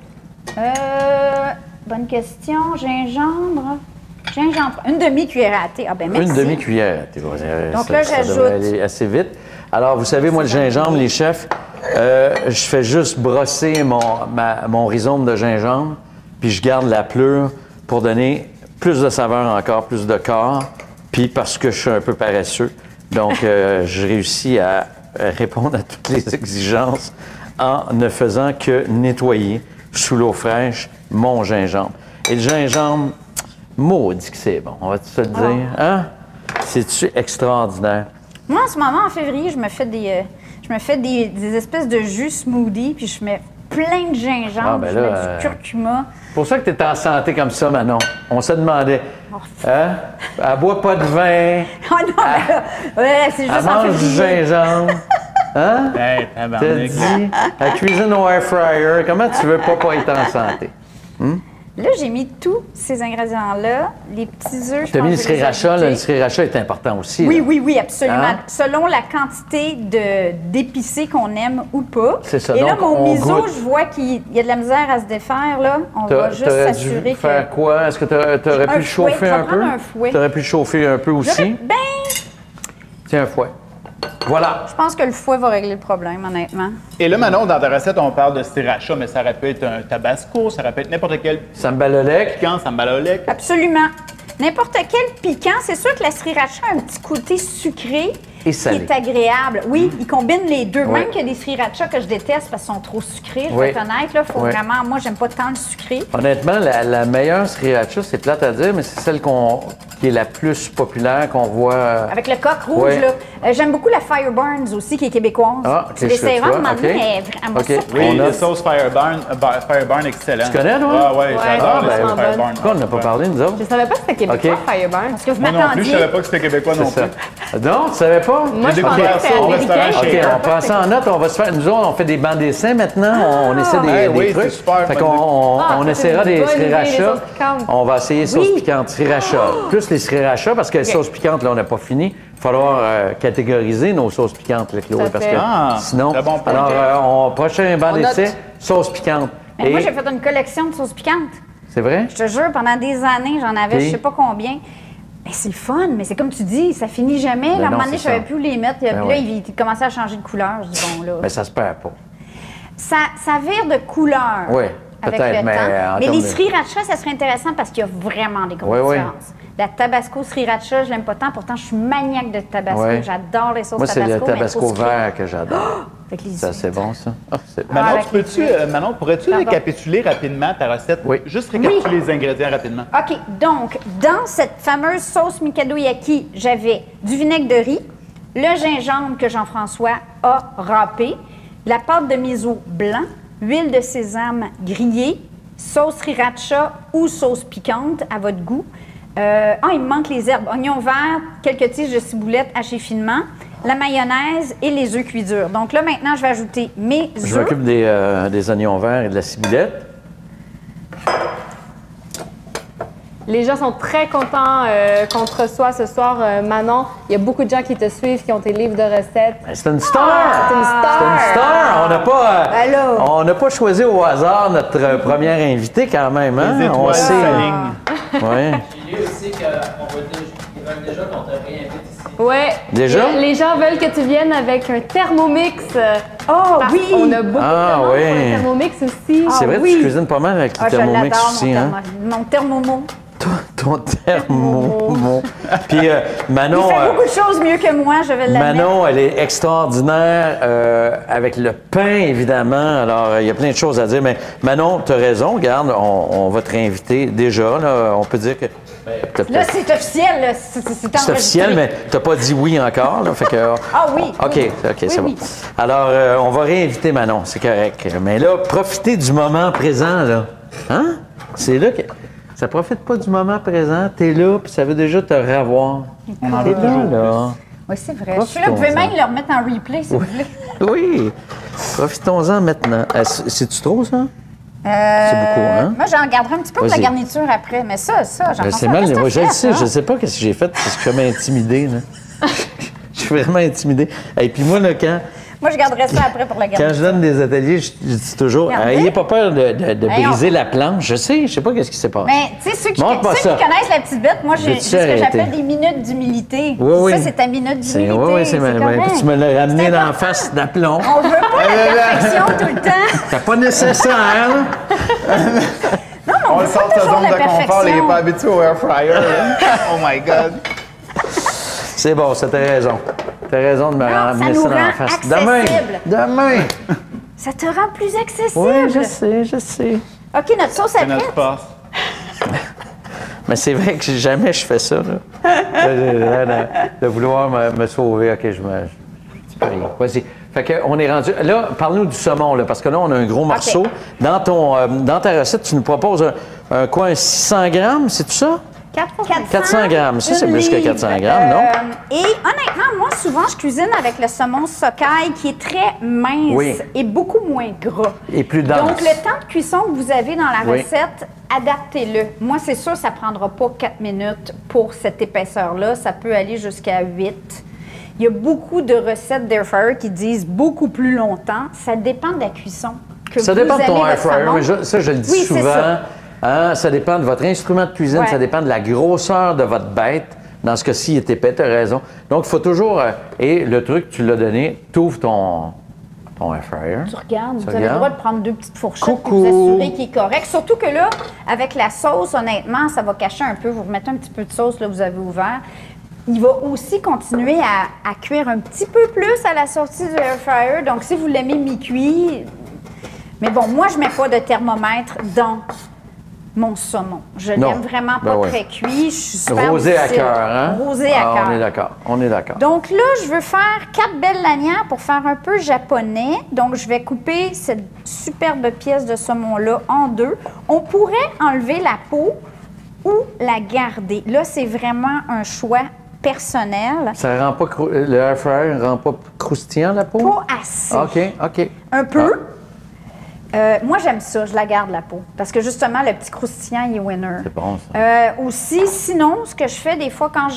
Bonne question. Gingembre. Une demi-cuillère à thé. Ah ben merci. Une demi-cuillère. Donc là, ça j'ajoute- devrait aller assez vite. Alors, vous savez, moi, le gingembre, les chefs, je fais juste brosser mon rhizome de gingembre, puis je garde la pleure pour donner plus de saveur encore, plus de corps, puis parce que je suis un peu paresseux. Donc, je réussis à répondre à toutes les exigences en ne faisant que nettoyer sous l'eau fraîche mon gingembre. Et le gingembre, maudit que c'est bon, on va se le dire. Hein? C'est-tu extraordinaire? Moi, en ce moment, en février, je me fais des espèces de jus smoothie, puis je mets plein de gingembre, Ah, ben je là, mets du curcuma. C'est pour ça que tu es en santé comme ça, Manon. On se demandait. Hein? Elle boit pas de vin, Oh non, mais là, ouais, c'est elle juste en mange du février. gingembre. Hein? Hey, T'as tabarnak. dit, elle cuisine au air fryer. Comment tu veux pas être en santé? Là, j'ai mis tous ces ingrédients-là, les petits œufs. je Tu as pense mis le que je vais les sriracha, là, ajouter. le sriracha est important aussi. Oui, là. oui, oui, absolument. Hein? Selon la quantité d'épicés qu'on aime ou pas. C'est ça, Et là, donc, mon on miso, goûte. je vois qu'il y a de la misère à se défaire, là. On va juste T'aurais s'assurer dû que... faire quoi? Est-ce que tu aurais pu Un le fouet, chauffer je vais un peu? prendre un fouet. Tu aurais pu le chauffer un peu aussi? Ben, Tiens, un fouet. Voilà. je pense que le fouet va régler le problème, honnêtement. Et là, Manon, dans ta recette, on parle de sriracha, mais ça aurait pu être un tabasco, ça aurait pu être n'importe quel Sambalolek. piquant, sambalolek. Absolument. N'importe quel piquant, c'est sûr que la sriracha a un petit côté sucré Et qui salé. est agréable. Oui, il combine les deux. Ouais. Même qu'il y a des sriracha que je déteste parce qu'ils sont trop sucrés, je Oui. vais être honnête. Là, faut Ouais. vraiment... Moi, j'aime pas tant le sucré. Honnêtement, la meilleure sriracha, c'est plate à dire, mais c'est celle qui est la plus populaire, qu'on voit. Avec le coq rouge, Ouais. là. J'aime beaucoup la Fireburns aussi, qui est québécoise. Ah, ok, Tu l'essayeras je un moment vois, donné, ok. mais elle m'a Ok. surpris. Oui, On a- les sauces Fireburn excellent. Tu connais, toi? Ah, ouais, j'adore Ouais, les ben, sauces Fireburn. Pourquoi on n'a pas parlé, nous autres? Je savais pas que c'était québécois, Ok. Fireburn. Parce que vous Moi non plus, je m'attendiez. savais pas que c'était québécois non C'est plus. ça. Non, tu savais pas? Moi, je J'ai pensais découvert que ça c'était au américain. restaurant OK, chez on prend ça en note. On va se faire. Nous autres, on fait des bancs dessins maintenant. On essaie des, Ah, des oui, trucs. c'est super, Fait bonne qu'on on Ah, ça, essaiera c'est une des bonne idée, les sriracha. sauces piquantes. On va essayer sauce Oui. piquante, sriracha. Plus les sriracha, parce que les sauces piquantes, là, on n'a pas fini. Il va falloir catégoriser nos sauces piquantes, là, Chloé, Tout à parce fait. que Ah, sinon. très bon point. Alors, prochain banc On d'essai, note. sauce piquante. Mais moi, Et- j'ai fait une collection de sauces piquantes. C'est vrai? Je te jure, pendant des années, j'en avais Puis? je sais pas combien. Mais c'est le fun, mais c'est comme tu dis, ça finit jamais. Ben Là, à un non, moment donné, je c'est savais ça. plus où les mettre. Puis Ben là, ouais. il commençait à changer de couleur. Je dis, bon, là. Mais ça se perd pas. Ça vire de couleur. Oui, avec peut-être, le mais temps. en Mais termes les de- sriracha, ça serait intéressant parce qu'il y a vraiment des grosses Oui, oui. différences. La tabasco sriracha, je l'aime pas tant. Pourtant, je suis maniaque de tabasco. Oui. J'adore les sauces Moi, c'est tabasco. le mais tabasco trop sucré. vert que j'adore. Avec les Ça, c'est huîtres. bon, ça. Ah, c'est- Manon, avec les huîtres. Manon, pourrais-tu Pardon. récapituler rapidement ta recette? Oui. Juste récapituler les ingrédients rapidement. OK, donc, dans cette fameuse sauce Mikado Yaki, j'avais du vinaigre de riz, le gingembre que Jean-François a râpé, la pâte de miso blanc, huile de sésame grillée, sauce sriracha ou sauce piquante à votre goût. Il me manque les herbes. Oignons verts, quelques tiges de ciboulette hachées finement, la mayonnaise et les œufs cuits durs. Donc là, maintenant, je vais ajouter mes Je œufs. m'occupe des oignons verts et de la ciboulette. Les gens sont très contents qu'on te reçoit ce soir, Manon. Il y a beaucoup de gens qui te suivent, qui ont tes livres de recettes. Ben, c'est une star! C'est une star! C'est une star! Ben là. On n'a pas choisi au hasard notre première invitée quand même. Hein? Les étoiles On sait. s'alignent. Ouais. J'ai lu aussi qu'ils veulent déjà qu'on te réinvite ici. Ouais. Déjà? Les gens veulent que tu viennes avec un Thermomix. Oh Parce oui! qu'on a beaucoup Ah, de demandes oui. pour un Thermomix aussi. C'est vrai, oui. tu cuisines pas mal avec le Ah, je Thermomix l'adore, aussi. Hein? mon thermomo. Ton thermo. Puis Manon. Il fait beaucoup de choses mieux que moi, je vais l'admettre. Manon, elle est extraordinaire avec le pain, évidemment. Alors, il y a plein de choses à dire. Mais Manon, tu as raison. Regarde, on va te réinviter déjà. Là, on peut dire que. t'as Là, peut-être- c'est officiel. Là. C'est c'est officiel, mais tu n'as pas dit oui encore. Là, fait que, Ah oui. OK, oui. OK, Oui, c'est oui. bon. Alors, on va réinviter Manon, c'est correct. Mais là, profitez du moment présent, là. Hein? C'est là que. Ça profite pas du moment présent. T'es là, puis ça veut déjà te revoir. On en T'es veut là, toujours là. Oui, c'est vrai. Je suis là. Vous pouvez même le remettre en replay, si vous voulez. Oui, profitons-en maintenant. C'est-tu trop, ça? C'est beaucoup, hein? Moi, j'en garderai un petit peu pour la Vas-y. garniture après. Mais ça, j'en pense C'est pas. mal, Qu'est-ce que moi, t'as je le fait, sais, ça? je sais pas qu'est-ce que j'ai fait, parce que je suis vraiment intimidé, là. Je suis vraiment intimidé. Et puis moi, là, Moi, je garderai ça après pour la quand garniture. je donne des ateliers, je dis toujours, Regardez. ayez pas peur de Hey, briser la planche. Je sais pas qu'est-ce qui s'est passé. Mais, tu sais, ceux qui Montre-moi ça. connaissent la petite bête, moi, j'ai Veux-tu ce que arrêter? j'appelle des minutes d'humilité. Oui, oui. Ça, c'est ta minute d'humilité. Oui, c'est correct. tu me l'as ramené C'est dans la important. face d'aplomb. On veut pas la perfection tout le temps. C'est pas nécessaire, là. On le sort de sa toujours zone la de confort, il perfection. n'est pas habitué au air fryer. là. Oh my God. C'est bon, ça, t'as raison. T'as raison de me ça ramener nous ça dans la rend face. accessible. Demain! Ça te rend plus accessible. Oui, je sais. OK, notre sauce C'est est notre prête. force. Mais c'est vrai que jamais je fais ça, là. De vouloir me sauver. OK, je me... Vas-y. Fait qu'on est rendu... Là, parle-nous du saumon, là, parce que là, on a un gros morceau. Dans ta recette, tu nous proposes un 600 grammes, c'est tout ça? 400 grammes. Ça, c'est plus que 400 grammes, non? Et honnêtement, moi, souvent, je cuisine avec le saumon socaille qui est très mince Oui. et beaucoup moins gras. Et plus dense. Donc, le temps de cuisson que vous avez dans la Oui. recette, adaptez-le. Moi, c'est sûr, ça ne prendra pas 4 minutes pour cette épaisseur-là. Ça peut aller jusqu'à 8. Il y a beaucoup de recettes d'air fryer qui disent beaucoup plus longtemps. Ça dépend de la cuisson. Que Ça vous dépend de ton aimez air le fryer, saumon. mais ça, je le dis Oui, c'est souvent. ça. Hein, ça dépend de votre instrument de cuisine, Ouais. ça dépend de la grosseur de votre bête. Dans ce cas-ci, il est épais, tu as raison. Donc, il faut toujours... et le truc, tu l'as donné, tu ouvres ton air fryer. Tu regardes, vous Tu avez le regardes. droit de prendre 2 petites fourchettes Coucou. et vous assurer qu'il est correct. Surtout que là, avec la sauce, honnêtement, ça va cacher un peu. Vous remettez un petit peu de sauce, là, vous avez ouvert. Il va aussi continuer à cuire un petit peu plus à la sortie du air fryer. Donc, si vous l'aimez mi-cuit... Mais bon, moi, je ne mets pas de thermomètre dans mon saumon. Je Non. l'aime vraiment Ben pas ouais. très cuit. Je suis super Rosé à difficile. cœur, hein? Rosé à cœur. On est d'accord, on est d'accord. Donc là, je veux faire 4 belles lanières pour faire un peu japonais. Donc, je vais couper cette superbe pièce de saumon-là en 2. On pourrait enlever la peau ou la garder. Là, c'est vraiment un choix personnel. Ça rend pas... Le air fryer rend pas croustillant, la peau? Pas assez. OK. Un peu. Moi, j'aime ça. Je la garde, la peau. Parce que justement, le petit croustillant, il est winner. C'est bon, ça. Aussi, sinon, ce que je fais des fois quand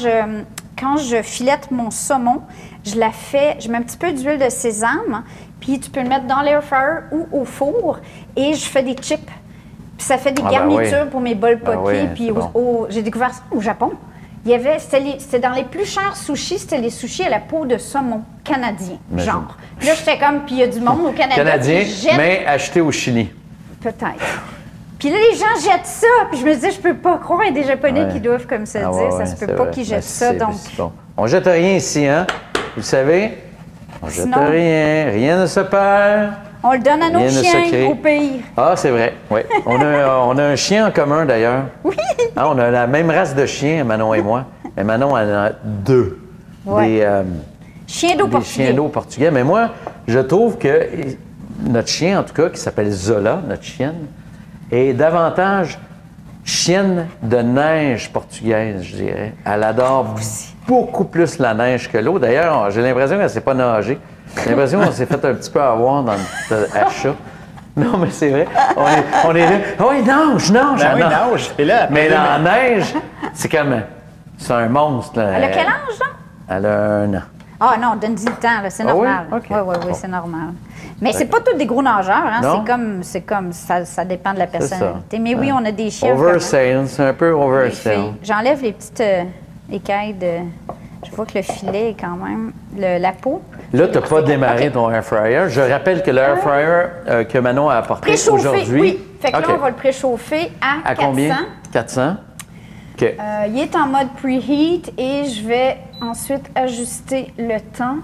je filette mon saumon, je mets un petit peu d'huile de sésame, puis tu peux le mettre dans l'air fryer ou au four, et je fais des chips. Puis ça fait des Ah, ben garnitures oui. pour mes bols Ben potés. oui, Puis c'est bon. j'ai découvert ça au Japon. C'était dans les plus chers sushis, c'était les sushis à la peau de saumon canadien, Imagine. genre. Puis là, j'étais comme, puis il y a du monde au Canada Canadien, qui jette mais acheté au Chili. peut-être. Puis là, les gens jettent ça. Puis je me disais, je peux pas croire, il y a des Japonais Ouais. qui doivent comme ça Ah, dire. ouais, Ça ouais, se peut c'est pas vrai. qu'ils Ben, jettent ça. c'est- Donc, c'est bon. On jette rien ici, hein? Vous le savez? On jette Sinon- rien. Rien ne se perd. on le donne à nos Rien ne se chiens crée. au pays. Ah, c'est vrai, oui. On a un chien en commun, d'ailleurs. Oui! On a la même race de chien, Manon et moi. Mais Manon en a 2. Ouais. Chien d'eau Des portugais. chiens d'eau portugais. Mais moi, je trouve que notre chien, en tout cas, qui s'appelle Zola, notre chienne, est davantage chienne de neige portugaise, je dirais. Elle adore beaucoup plus la neige que l'eau. D'ailleurs, j'ai l'impression qu'elle ne sait pas nager. J'ai l'impression qu'on s'est fait un petit peu avoir dans notre achat. Non, mais c'est vrai. On est là. Oh, il nage, nage. Ben elle oui, nage. nage. Et là, Mais après, la neige, c'est comme... C'est un monstre. Là. Elle a quel âge, là? Elle a 1 an. Ah non, donne-y le temps, là, c'est Ah oui? normal. OK. Oui, oui, Bon. c'est normal. Mais c'est pas tous des gros nageurs, hein? Non? C'est comme ça dépend de la C'est personnalité. ça. Mais oui, Ouais. on a des chiens. Oversale, c'est un peu vraiment. Les oversale. filles. J'enlève les petites écailles de. Je vois que le filet est quand même. La peau. Là, tu n'as pas démarré OK. ton air fryer. Je rappelle que l'air fryer que Manon a apporté Préchauffé, aujourd'hui. oui. Fait que OK. là, on va le préchauffer à, À 400. combien? 400. OK. Il est en mode preheat et je vais ensuite ajuster le temps.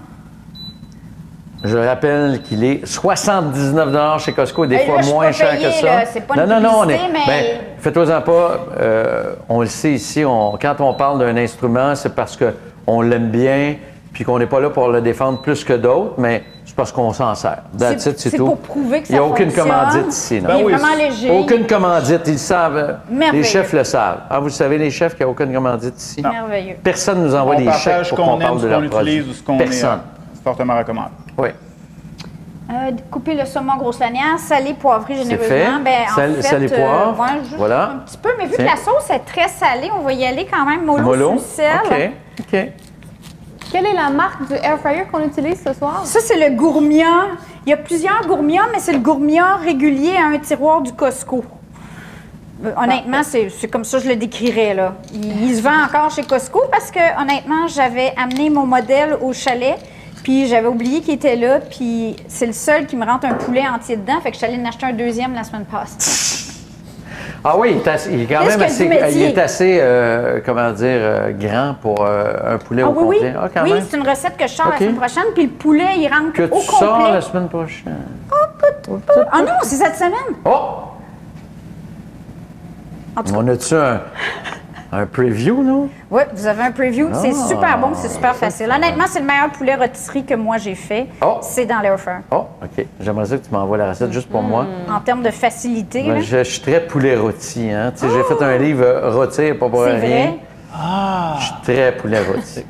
Je rappelle qu'il est 79 chez Costco et des Hey, fois là, je suis moins pas cher payée, que ça. là. C'est pas une non, publicité, mais- Ben, faites-toi-en pas. On le sait ici, quand on parle d'un instrument, c'est parce qu'on l'aime bien puis qu'on n'est pas là pour le défendre plus que d'autres, mais c'est parce qu'on s'en sert. That's it, c'est tout. pour prouver que ça Il n'y a aucune fonctionne. commandite ici. non. Il est oui. vraiment léger. Aucune commandite, ils le savent. Merveilleux. Les chefs le savent. Ah, vous le savez, les chefs, qu'il n'y a aucune commandite ici. Merveilleux. Personne ne nous envoie on des chèques partage ce pour qu'on qu'on aime, parle ce de qu'on leur produit. utilise ou ce qu'on est. Personne. C'est fortement recommandé. Oui. Couper le saumon grosse lanière, salé, poivré généreusement. fait. Ben, Salé, poivre. Ouais, juste Voilà. un petit peu, mais vu Tiens. que la sauce est très salée, on va y aller quand même mollo Mollo. sur le sel. OK. Quelle est la marque du air fryer qu'on utilise ce soir? Ça, c'est le Gourmia. Il y a plusieurs Gourmia, mais c'est le Gourmia régulier à un tiroir du Costco. Honnêtement, c'est comme ça que je le décrirais, là. Il se vend encore chez Costco parce que, honnêtement, j'avais amené mon modèle au chalet, puis j'avais oublié qu'il était là, puis c'est le seul qui me rentre un poulet entier dedans, fait que je suis allée en acheter un deuxième la semaine passée. Ah oui, il est quand Qu'est-ce même que assez, du métier? il est assez, comment dire, grand pour un poulet au Oui, oui. complet. Ah, quand Oui, même. c'est une recette que je sors OK. la semaine prochaine, puis le poulet, il rentre Que au tu sors complet. la semaine prochaine. Ah non, c'est cette semaine. Oh! En tout cas. On a-tu un preview, nous? Oui, vous avez un preview. C'est Ah, super bon, c'est super facile. Honnêtement, c'est le meilleur poulet rôtisserie que moi j'ai fait. Oh. C'est dans l'air fryer. Oh, OK. J'aimerais ça que tu m'envoies la recette juste pour moi. En termes de facilité, là. Moi, je suis très poulet rôti. Hein? Tu sais, j'ai fait un livre rôtir, pas pour C'est rien. vrai. Je suis très poulet rôti.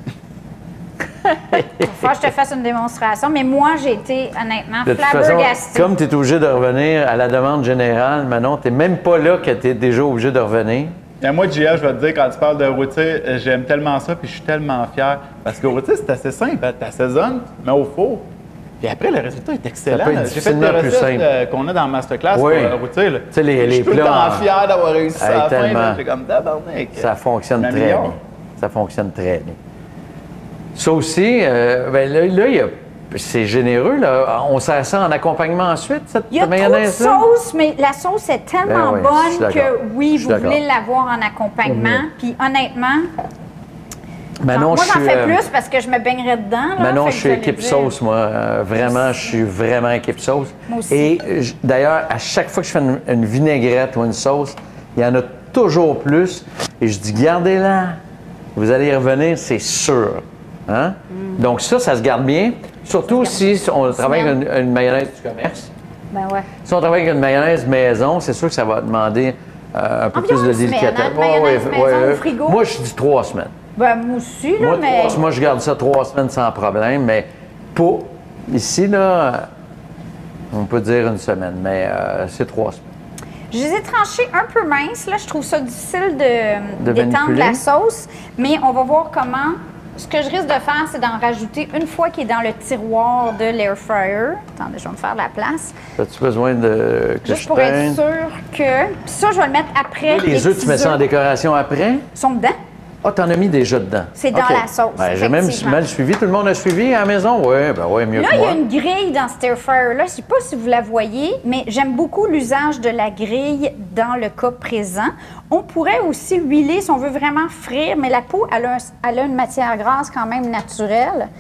Il faut que je te fasse une démonstration. Mais moi, j'ai été, honnêtement, De toute façon, flabbergastée. comme tu es obligé de revenir à la demande générale, Manon, tu n'es même pas là que tu es déjà obligé de revenir. Et moi, JA, je vais te dire, quand tu parles de rôtir, j'aime tellement ça, puis je suis tellement fier. Parce que rôtir, c'est assez simple. Tu assaisonnes, tu mets au four, puis après, le résultat est excellent. Ça peut être J'ai fait des difficilement plus recettes simple. qu'on a dans Masterclass Oui. pour rôtir. là. Tu sais, les Je suis tout le plats, temps fier d'avoir réussi ça à la fin. tellement. là. J'ai comme tabarnak. Ça fonctionne très m'améliore. bien. Ça fonctionne très bien. Ça aussi, ben là, il y a- c'est généreux. Là. On sert ça en accompagnement ensuite, cette Il y a trop de mayonnaise-là? sauce, mais la sauce est tellement Ben oui, je suis bonne d'accord. que oui, Je suis vous voulez d'accord. l'avoir en accompagnement. Puis honnêtement, Manon, moi je j'en suis, fais plus parce que je me baignerais dedans. Là, Manon, fait je que suis vous allez équipe dire- sauce, moi. Vraiment, je suis vraiment équipe sauce. Moi aussi. Et d'ailleurs, à chaque fois que je fais une vinaigrette ou une sauce, il y en a toujours plus. Et je dis, gardez-la. Vous allez y revenir, c'est sûr. Hein? Donc ça se garde bien. Surtout si on travaille avec une mayonnaise du commerce. Ben ouais. Si on travaille avec une mayonnaise maison, c'est sûr que ça va demander un peu Environ plus de une semaine, délicatesse. hein, mayonnaise maison au frigo? Moi, je dis 3 semaines. Ben moi aussi, là, Moi, mais. moi, je garde ça 3 semaines sans problème, mais pour ici, là, on peut dire une semaine, mais c'est 3 semaines. Je les ai tranchés un peu minces. Là, je trouve ça difficile d'étendre manipuler. la sauce, mais on va voir comment. Ce que je risque de faire, c'est d'en rajouter une fois qu'il est dans le tiroir de l'air fryer. Attendez, je vais me faire la place. As-tu besoin de que Juste je pour être teigne? sûr que. Puis ça, je vais le mettre après. Les œufs, tu mets ça en œufs. décoration après? Ils sont dedans. Ah, t'en as mis déjà dedans. C'est dans OK. la sauce, Ben, j'ai même effectivement. mal suivi. Tout le monde a suivi à la maison? Oui, ben oui, mieux Là, que il y moi. a une grille dans cet air fryer-là. Je ne sais pas si vous la voyez, mais j'aime beaucoup l'usage de la grille dans le cas présent. On pourrait aussi huiler si on veut vraiment frire, mais la peau, elle a une matière grasse quand même naturelle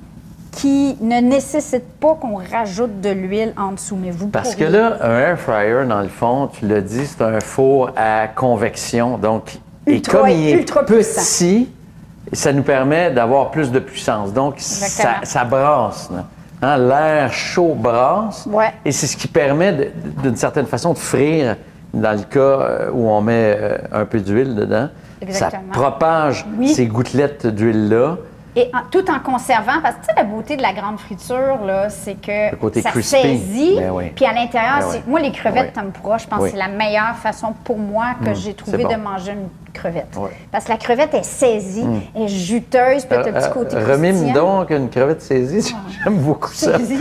qui ne nécessite pas qu'on rajoute de l'huile en dessous. Mais vous Parce que pourriez. là, un air fryer, dans le fond, tu l'as dit, c'est un four à convection. Donc, Ultra- et comme il est ultra puissant. petit, ça nous permet d'avoir plus de puissance. Donc, Exactement. ça brasse. Là. Hein, l'air chaud brasse. Ouais. Et c'est ce qui permet, d'une certaine façon, de frire, dans le cas où on met un peu d'huile dedans. Exactement. Ça propage Oui. ces gouttelettes d'huile-là. Et tout en conservant, parce que tu sais, la beauté de la grande friture, là, c'est que Le côté ça crispy. saisit. Ben oui. Puis à l'intérieur, Ben c'est- oui. moi, les crevettes Oui. tempura, je pense Oui. que c'est la meilleure façon pour moi que j'ai trouvé bon. de manger une crevette. Oui. Parce que la crevette est saisie, elle est juteuse, puis tu as le petit côté Remets-moi croustillant. donc une crevette saisie. J'aime beaucoup ça. Saisie.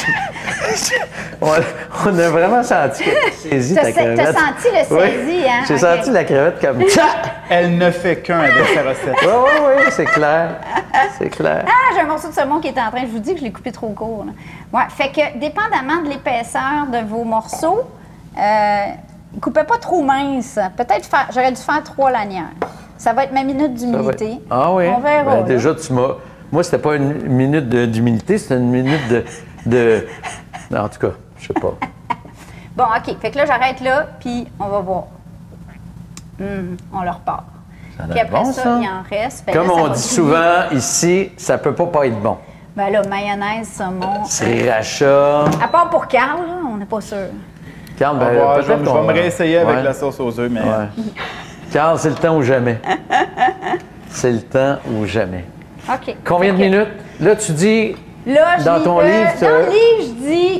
On a vraiment senti qu'elle était saisie, T'as ta crevette. t'as senti le Oui. saisie, hein? J'ai Ok. senti la crevette comme... Elle ne fait qu'un avec sa recette. Oui, c'est clair. C'est clair. Ah, j'ai un morceau de saumon qui est en train. Je vous dis que je l'ai coupé trop court. Là. Ouais, fait que dépendamment de l'épaisseur de vos morceaux, coupez pas trop mince. Peut-être j'aurais dû faire 3 lanières. Ça va être ma minute Ça va d'humilité. être- Ah oui? On verra. Ben, là. déjà, tu m'as... Moi, c'était pas une minute d'humilité, c'était une minute de... Non, en tout cas, je sais pas. Bon, OK. Fait que là, j'arrête là, puis on va voir. On leur repart. Ça a Puis l'air après bon, ça, ça. il en reste. Fait Comme là, ça on va dit griller. souvent ici, ça peut pas être bon. Ben là, mayonnaise, saumon. Sriracha... À part pour Carl, là, on n'est pas sûr. Carl, On va voir, je vais qu'on me réessayer avec Ouais. la sauce aux œufs, mais Ouais. Carl, c'est le temps ou jamais. C'est le temps ou jamais. OK. Combien de Fait que minutes? Là, tu dis... Là, je Dans lis ton livre, dans le livre, je dis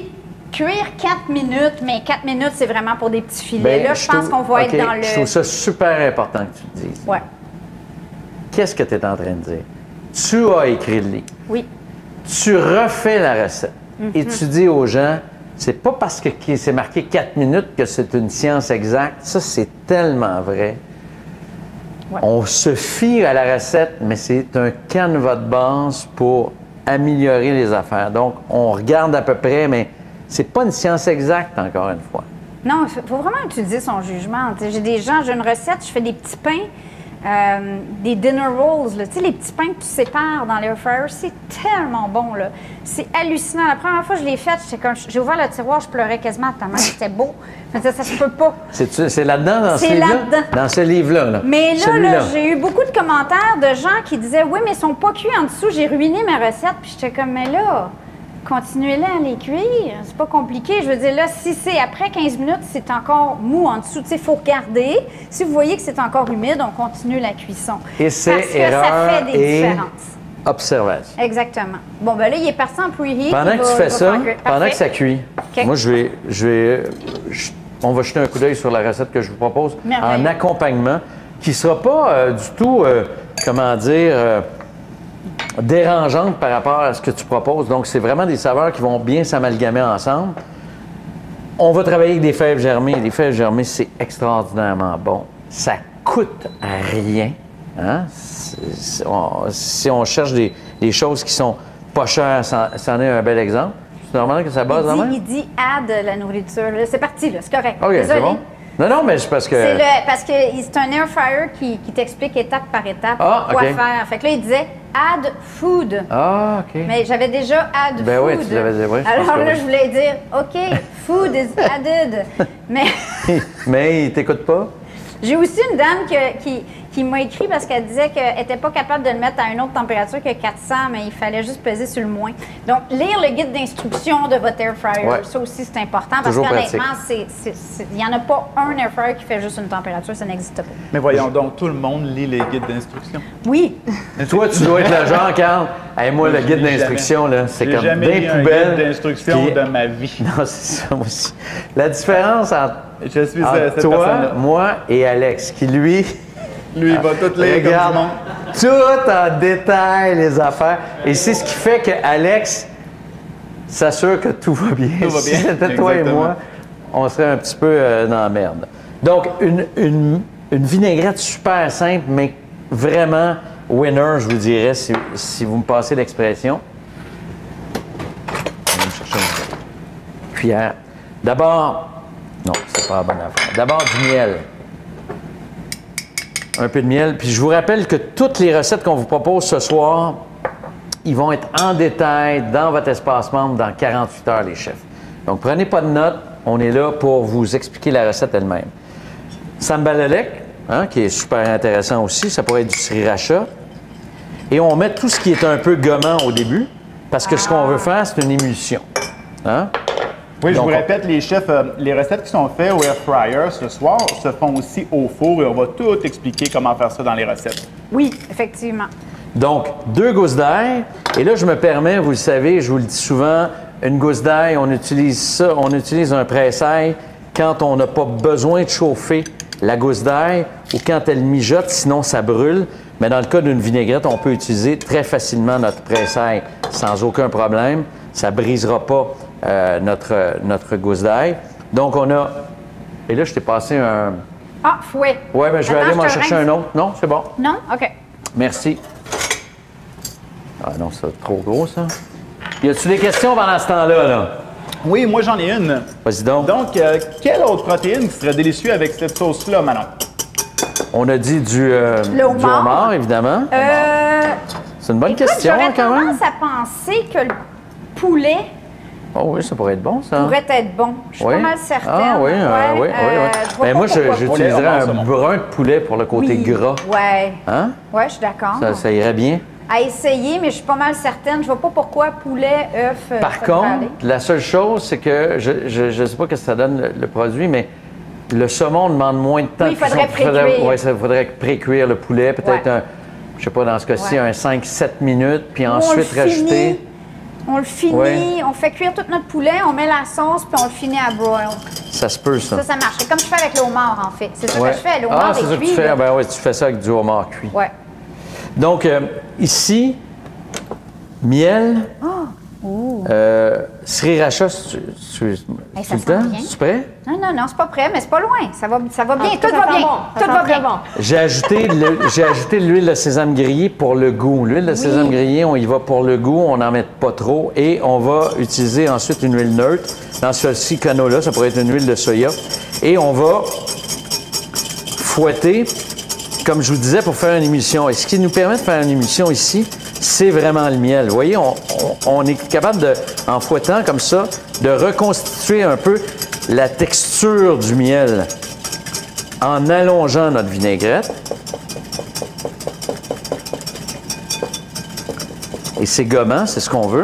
cuire 4 minutes, mais 4 minutes, c'est vraiment pour des petits filets. Là, je pense qu'on va être dans le... Je trouve ça super important que tu te dises. Ouais. Qu'est-ce que tu es en train de dire? Tu as écrit le livre. Oui. Tu refais la recette. Et tu dis aux gens, c'est pas parce que c'est marqué 4 minutes que c'est une science exacte. Ça, c'est tellement vrai. Ouais. On se fie à la recette, mais c'est un canevas de base pour améliorer les affaires. Donc, on regarde à peu près, mais c'est pas une science exacte, encore une fois. Non, il faut vraiment utiliser son jugement. J'ai des gens, j'ai une recette, je fais des petits pains, des dinner rolls, là, les petits pains que tu sépares dans l'air fryer, c'est tellement bon, là. C'est hallucinant. La première fois que je l'ai fait, j'ai ouvert le tiroir, je pleurais quasiment tellement c'était beau. Ça se peut pas. C'est là-dedans, dans ce C'est livre-là? là-dedans. Dans ce livre-là, là. Mais là, Celui-là. j'ai eu beaucoup de commentaires de gens qui disaient « Oui, mais ils sont pas cuits en dessous, j'ai ruiné ma recette. » Puis j'étais comme « Mais là, continuez-les à les cuire. C'est pas compliqué. Je veux dire, là, si c'est après 15 minutes, c'est encore mou en dessous. Tu sais, il faut regarder. Si vous voyez que c'est encore humide, on continue la cuisson. Essai, Parce que erreur ça fait des et différences. observation. Exactement. Bon, ben là, il est parti en preheat. Pendant il que va- tu fais il va ça, faire cuire. pendant Parfait. que ça cuit, OK. moi, on va jeter un coup d'œil sur la recette que je vous propose Merveilleux. en accompagnement, qui ne sera pas du tout, comment dire, dérangeante par rapport à ce que tu proposes. Donc, c'est vraiment des saveurs qui vont bien s'amalgamer ensemble. On va travailler avec des fèves germées. Les fèves germées, c'est extraordinairement bon. Ça coûte à rien. Hein? Si on cherche des choses qui sont pas chères, c'en est un bel exemple. C'est normal que ça base la même? Il dit add la nourriture. Là, c'est parti, là, c'est correct. OK, Désolée. c'est bon. Non, mais c'est parce que... Parce que c'est un air fryer qui t'explique étape par étape Ah, quoi OK. faire. Fait que là, il disait add food. Ah, OK. Mais j'avais déjà add Ben food. oui, tu l'avais dit, oui, je pense Alors que là, oui. je voulais dire OK, food is added. Mais Mais il t'écoute pas? j'ai aussi une dame qui m'a écrit parce qu'elle disait qu'elle n'était pas capable de le mettre à une autre température que 400, mais il fallait juste peser sur le moins. Donc, lire le guide d'instruction de votre air fryer, Ouais. ça aussi, c'est important parce Toujours qu'honnêtement, il n'y en a pas un air fryer qui fait juste une température, ça n'existe pas. Mais voyons donc, tout le monde lit les guides d'instruction. Oui, Toi, tu dois être le genre, Carl. Hey, moi, le Je guide lis d'instruction, là, c'est J'ai comme jamais des lu un poubelles. guide d'instruction puis- de ma vie. Non, c'est ça, moi aussi. La différence entre, Je suis entre cette toi, personne-là. moi et Alex, qui, lui, Lui, il va tout lire comme regarde du monde. tout en détail les affaires. Et c'est ce qui fait que Alex s'assure que tout va bien. Tout va Si bien, c'était toi et exactement. moi, on serait un petit peu dans la merde. Donc, une vinaigrette super simple, mais vraiment winner, je vous dirais, si vous me passez l'expression. Je vais me chercher une cuillère. D'abord, non, c'est pas la bonne affaire. D'abord, du miel. Un peu de miel. Puis je vous rappelle que toutes les recettes qu'on vous propose ce soir, ils vont être en détail dans votre espace membre dans 48 heures, les chefs. Donc, prenez pas de notes. On est là pour vous expliquer la recette elle-même. Sambalalek, hein, qui est super intéressant aussi. Ça pourrait être du sriracha. Et on met tout ce qui est un peu gommant au début, parce que ce qu'on veut faire, c'est une émulsion. Hein? Oui, je Donc, vous répète, les chefs, les recettes qui sont faites au air fryer ce soir se font aussi au four et on va tout expliquer comment faire ça dans les recettes. oui, effectivement. Donc, 2 gousses d'ail. Et là, je me permets, vous le savez, je vous le dis souvent, une gousse d'ail, on utilise ça, on utilise un presse-ail quand on n'a pas besoin de chauffer la gousse d'ail ou quand elle mijote, sinon ça brûle. Mais dans le cas d'une vinaigrette, on peut utiliser très facilement notre presse-ail sans aucun problème. Ça ne brisera pas notre gousse d'ail. Donc, on a... Et là, je t'ai passé un... Ah, fouet. Ouais, mais je vais Attends, aller m'en te chercher rince. un autre. Non, c'est bon. Non? OK. Merci. Ah non, c'est trop gros, ça. Y a-tu des questions pendant ce temps-là, là? Oui, moi j'en ai une. Vas-y donc. Donc, quelle autre protéine qui serait délicieuse avec cette sauce-là, Manon? On a dit du homard, évidemment. C'est une bonne question, J'aurais quand même. tendance à penser que le poulet Oh oui, ça pourrait être bon, ça. pourrait être bon. Je suis Oui. pas mal certaine. Ah oui, Ouais, oui, oui. je vois Ben pas moi, pourquoi. j'utiliserais Poulet, un homard, brun de poulet pour le côté Oui. gras. Ouais. Hein? Ouais, je suis d'accord. Ça irait bien. À essayer, mais je suis pas mal certaine. Je vois pas pourquoi poulet, œuf. Par ça devrait contre, aller. la seule chose, c'est que je ne sais pas ce que ça donne le produit, mais le saumon demande moins de temps. Oui, il faudrait cuisson. pré-cuire. Oui, ça faudrait pré-cuire le poulet, peut-être Ouais. un, je sais pas, dans ce cas-ci, Ouais. un 5-7 minutes, puis Ou on ensuite le rajouter. finit On le finit, Ouais. on fait cuire tout notre poulet, on met la sauce, puis on le finit à broil. Ça se peut, ça. Ça marche. C'est comme je fais avec le homard, en fait. C'est ça Ouais. que je fais. Le homard c'est est ça que cuit, tu fais. là. Ben oui, tu fais ça avec du homard cuit. Ouais. Donc, ici, miel, sriracha, tu Hey, ça le sent temps? bien. Tu prêt? Non, c'est pas prêt, mais c'est pas loin. Ça va bien. Ah, Tout ça va sent bien. bon. Ça Tout sent va très bien. bon. J'ai ajouté de l'huile de sésame grillée pour le goût. L'huile de sésame grillée, on y va pour le goût, on n'en met pas trop. Et on va utiliser ensuite une huile neutre. Dans ce canola, ça pourrait être une huile de soya. Et on va fouetter, comme je vous disais, pour faire une émulsion. Et ce qui nous permet de faire une émulsion ici, c'est vraiment le miel. Vous voyez, on est capable, en fouettant comme ça, de reconstituer un peu la texture du miel en allongeant notre vinaigrette. Et c'est gommant, c'est ce qu'on veut.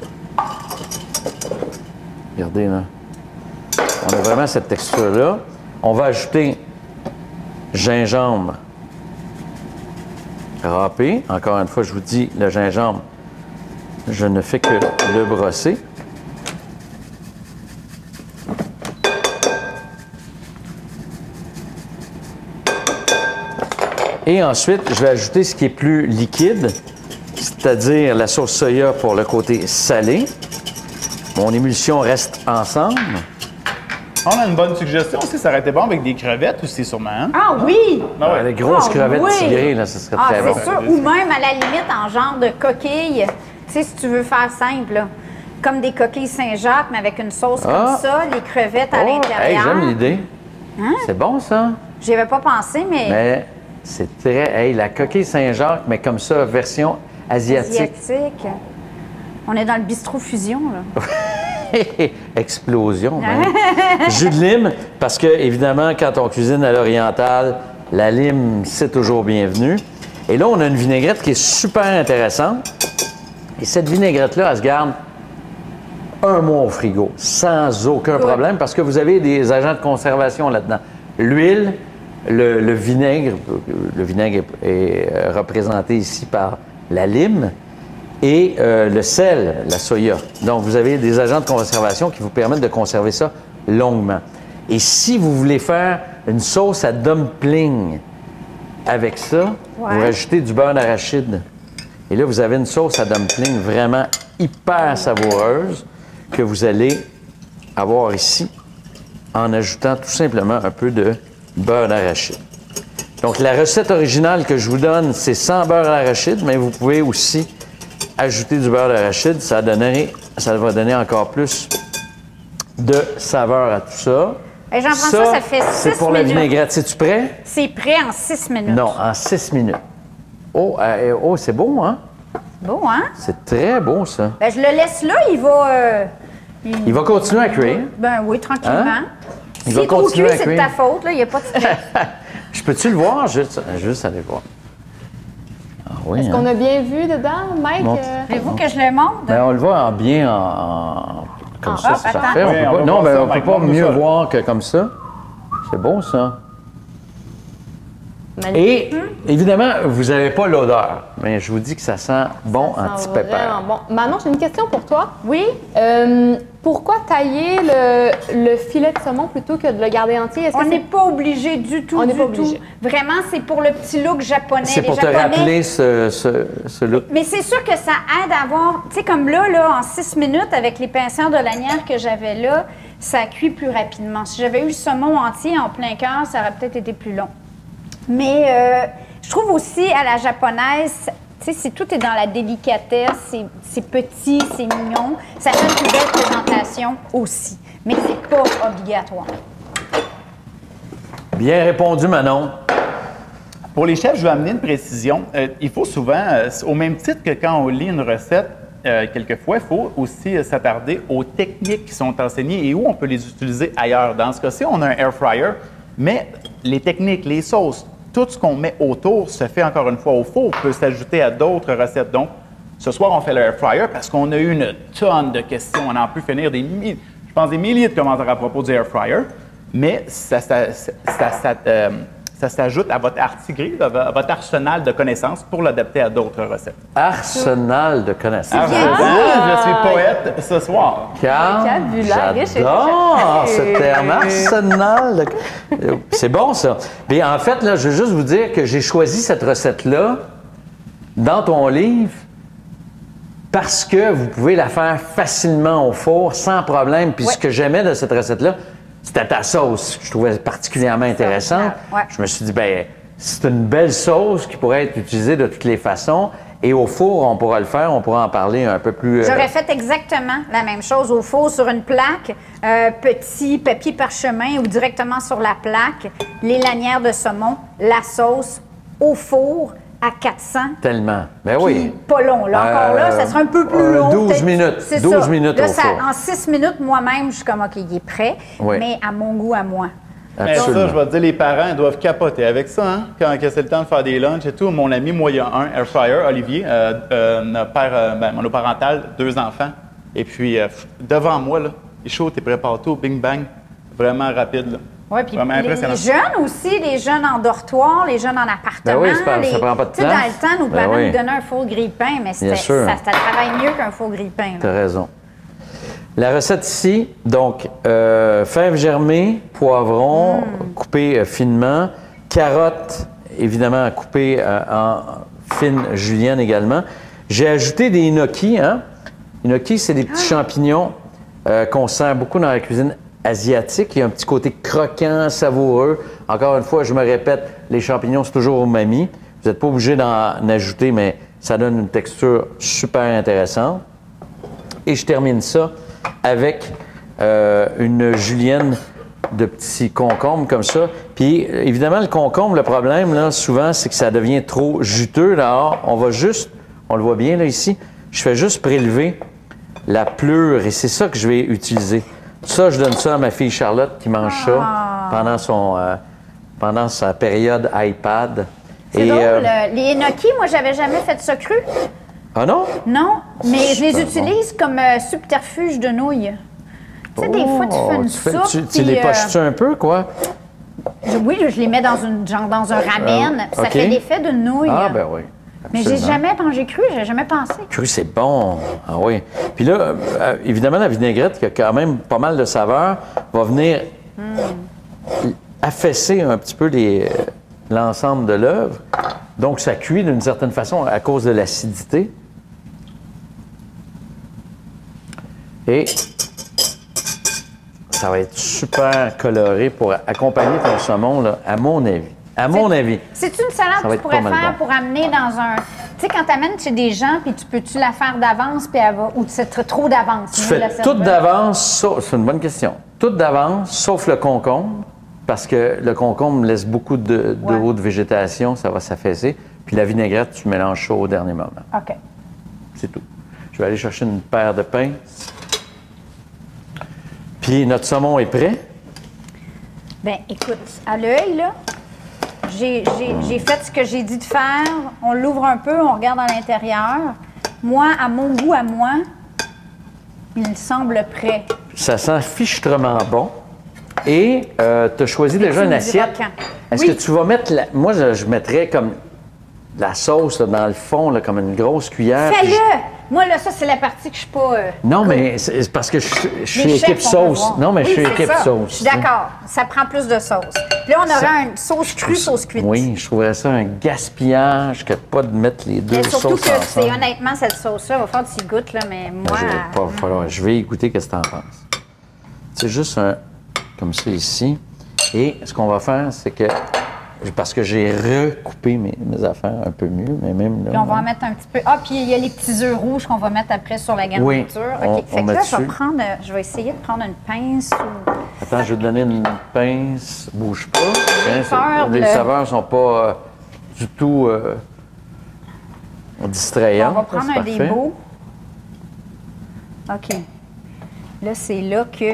Regardez, là. On a vraiment cette texture-là. On va ajouter gingembre râpé. Encore une fois, je vous dis, le gingembre, je ne fais que le brosser. Et ensuite, je vais ajouter ce qui est plus liquide, c'est-à-dire la sauce soya pour le côté salé. Mon émulsion reste ensemble. On a une bonne suggestion aussi, ça aurait été bon avec des crevettes aussi, sûrement. Hein? Ah oui! Ben ouais. Les grosses Ah, crevettes oui! tigrées, là, ce serait Ah, très bon. c'est sûr. Ou même, à la limite, en genre de coquille. Tu sais, si tu veux faire simple, là. Comme des coquilles Saint-Jacques, mais avec une sauce Ah. comme ça, les crevettes à Oh, hey, l'intérieur. j'aime l'idée. Hein? C'est bon, ça. J'y avais pas pensé, mais Mais c'est très... Hey, la coquille Saint-Jacques, mais comme ça, version asiatique. asiatique. On est dans le bistrot fusion, là. Explosion, même. Jus de lime, parce que, évidemment, quand on cuisine à l'orientale, la lime, c'est toujours bienvenu. Et là, on a une vinaigrette qui est super intéressante. Et cette vinaigrette-là, elle se garde un mois au frigo, sans aucun problème, parce que vous avez des agents de conservation là-dedans. L'huile, le vinaigre est représenté ici par la lime, et le sel, la soya. Donc, vous avez des agents de conservation qui vous permettent de conserver ça longuement. Et si vous voulez faire une sauce à dumpling avec ça, vous rajoutez du beurre d'arachide. Et là, vous avez une sauce à dumpling vraiment hyper savoureuse que vous allez avoir ici en ajoutant tout simplement un peu de beurre d'arachide. Donc, la recette originale que je vous donne, c'est sans beurre d'arachide, mais vous pouvez aussi ajouter du beurre d'arachide. Ça va donner encore plus de saveur à tout ça. Et Jean-François, ça fait 6 c'est pour la minutes. vinaigrette. C'est-tu prêt? C'est prêt en 6 minutes. Non, en 6 minutes. Oh, c'est beau, hein? Bon, hein? C'est très beau, ça. Ben, je le laisse là, il va... Il va continuer à cuire. Ben oui, tranquillement. Hein? Il S'il va est trop continuer cuit, à c'est de cuire. ta faute, là, il n'y a pas de stress. Je peux-tu le voir? Juste aller voir. Ah oui, Est-ce hein? qu'on a bien vu dedans, Mike? Montre. Voulez-vous que je le montre? Ben, on le voit comme ça, c'est attends. parfait. Oui, on va Non, voir ben, ça, on peut Mike, pas montre-nous mieux ça. voir que comme ça. C'est beau, ça. Magnifique. Et évidemment, vous n'avez pas l'odeur, mais je vous dis que ça sent bon Ça en sent petit pépère. vraiment bon. Manon, j'ai une question pour toi. Oui? Pourquoi tailler le filet de saumon plutôt que de le garder entier? Est-ce que On c'est- n'est pas obligé du tout, On n'est du pas tout. obligé. Vraiment, c'est pour le petit look japonais. C'est Les pour te Japonais- rappeler ce look. Mais c'est sûr que ça aide à avoir... Tu sais, comme là, en 6 minutes, avec l'épaisseur de lanière que j'avais là, ça cuit plus rapidement. Si j'avais eu le saumon entier en plein cœur, ça aurait peut-être été plus long. Mais je trouve aussi, à la japonaise, tu sais, tout est dans la délicatesse, c'est petit, c'est mignon. Ça fait une plus belle présentation aussi. Mais c'est pas obligatoire. Bien répondu, Manon. Pour les chefs, je vais amener une précision. Il faut souvent, au même titre que quand on lit une recette, quelquefois, il faut aussi s'attarder aux techniques qui sont enseignées et où on peut les utiliser ailleurs. Dans ce cas-ci, on a un air fryer, mais les techniques, les sauces, tout ce qu'on met autour se fait encore une fois au four, peut s'ajouter à d'autres recettes. Donc, ce soir, on fait le air fryer parce qu'on a eu une tonne de questions. On en peut finir des milliers de commentaires à propos du air fryer, mais ça s'ajoute à votre artillerie, à votre arsenal de connaissances pour l'adapter à d'autres recettes. Arsenal de connaissances. Je suis poète ce soir. Vocabulaire riche et J'adore recherché. ce terme, arsenal. C'est bon, ça. Puis en fait, là, je veux juste vous dire que j'ai choisi cette recette-là dans ton livre parce que vous pouvez la faire facilement au four, sans problème. Puis ce que j'aimais de cette recette-là, c'était ta sauce, que je trouvais particulièrement intéressante. Ouais. Je me suis dit, ben c'est une belle sauce qui pourrait être utilisée de toutes les façons. Et au four, on pourra le faire, on pourra en parler un peu plus... J'aurais fait exactement la même chose au four sur une plaque, petit papier parchemin ou directement sur la plaque, les lanières de saumon, la sauce au four à 400. Tellement. Ben Puis oui. pas long. Là, encore là, ça sera un peu plus long. 12 peut-être. minutes. C'est 12 ça. minutes Là, au four. En 6 minutes, moi-même, je suis comme, OK, il est prêt, Oui. mais à mon goût, à moi. Mais ça, Absolument. je vais te dire, les parents ils doivent capoter avec ça, hein? Quand c'est le temps de faire des lunchs et tout. Mon ami, moi, il y a un air fryer, Olivier, père monoparental, 2 enfants. Et puis, devant moi, là, il est chaud, t'es préparé tout, bing bang, vraiment rapide, là. Oui, puis Vraiment impressionnant. les jeunes aussi, les jeunes en dortoir, les jeunes en appartement. Ben oui, ça prend pas de Tu sais, place. dans le temps, nos Ben parents oui. nous donnaient un four grille-pain, mais Bien sûr. ça travaille mieux qu'un four grille-pain. Tu as raison. La recette ici, donc, fèves germées, poivrons coupés finement, carottes, évidemment, coupées en fines juliennes également. J'ai ajouté des gnocchis. Hein? Les gnocchis, c'est des petits champignons qu'on sert beaucoup dans la cuisine asiatique. Il y a un petit côté croquant, savoureux. Encore une fois, je me répète, les champignons, c'est toujours umami. Vous n'êtes pas obligé d'en ajouter, mais ça donne une texture super intéressante. Et je termine ça avec une julienne de petits concombres comme ça. Puis, évidemment, le concombre, le problème, là, souvent, c'est que ça devient trop juteux. Là, on va juste, on le voit bien là ici, je fais juste prélever la pleure et c'est ça que je vais utiliser. Ça, je donne ça à ma fille Charlotte qui mange ça pendant sa période iPad. C'est drôle. Les gnocchis, moi, j'avais jamais fait ça cru. Ah non? Non, mais je les Super utilise comme subterfuge de nouilles. Tu sais, des fois, tu fais une soupe. Tu les poches-tu un peu, quoi? Oui, je les mets dans un ramen. Ça OK. fait l'effet d'une nouille. Ah, ben oui. Mais j'ai absolument. jamais mangé cru, j'ai jamais pensé. Cru, c'est bon. Ah oui. Puis là, évidemment, la vinaigrette, qui a quand même pas mal de saveur, va venir affaisser un petit peu l'ensemble de l'œuvre. Donc, ça cuit d'une certaine façon à cause de l'acidité. Et ça va être super coloré pour accompagner ton saumon, là, à mon avis. À mon avis. C'est une salade Ça va que tu être pourrais pas mal faire bon. pour amener dans un. Tu sais, quand tu amènes chez des gens, puis peux-tu la faire d'avance, puis elle va. Ou c'est trop d'avance? Tu mieux fais la tout servir? d'avance, c'est une bonne question. Tout d'avance, sauf le concombre, parce que le concombre laisse beaucoup de haut de végétation, ça va s'affaisser. Puis la vinaigrette, tu mélanges ça au dernier moment. OK. C'est tout. Je vais aller chercher une paire de pinces. Puis notre saumon est prêt. Bien, écoute, à l'œil, là, j'ai fait ce que j'ai dit de faire. On l'ouvre un peu, on regarde à l'intérieur. Moi, à mon goût, à moi, il semble prêt. Ça sent fichtrement bon. Et tu as choisi déjà tu une me diras assiette. quand. Est-ce Oui. que tu vas mettre... Moi, je mettrais comme la sauce là, dans le fond, là, comme une grosse cuillère. puis Fais-le! Moi, là, ça, c'est la partie que je suis pas. Non, mais c'est parce que je suis Les équipe chefs, on va sauce. voir. Non, mais je Oui, suis c'est équipe ça. sauce. Je suis d'accord. Ça prend plus de sauce. Puis là, on aura une sauce crue, sauce cuite. Oui, je trouverais ça un gaspillage que de pas de mettre les deux Mais surtout sauces que c'est ensemble. honnêtement, cette sauce-là, va faire que tu y goûtes, là, mais moi. Je vais écouter qu'est-ce que tu en penses. C'est juste un comme ça ici. Et ce qu'on va faire, c'est que parce que j'ai recoupé mes affaires un peu mieux, mais même là. Puis on va en mettre un petit peu. Ah, puis il y a les petits œufs rouges qu'on va mettre après sur la garniture. Oui, OK. on Fait que met là, je dessus. vais essayer de prendre une pince ou. Attends, je vais te donner une pince. Bouge pas. Hein, peur les de- saveurs sont pas du tout distrayantes. On va prendre c'est un des parfait. beaux. OK. Là, c'est là que.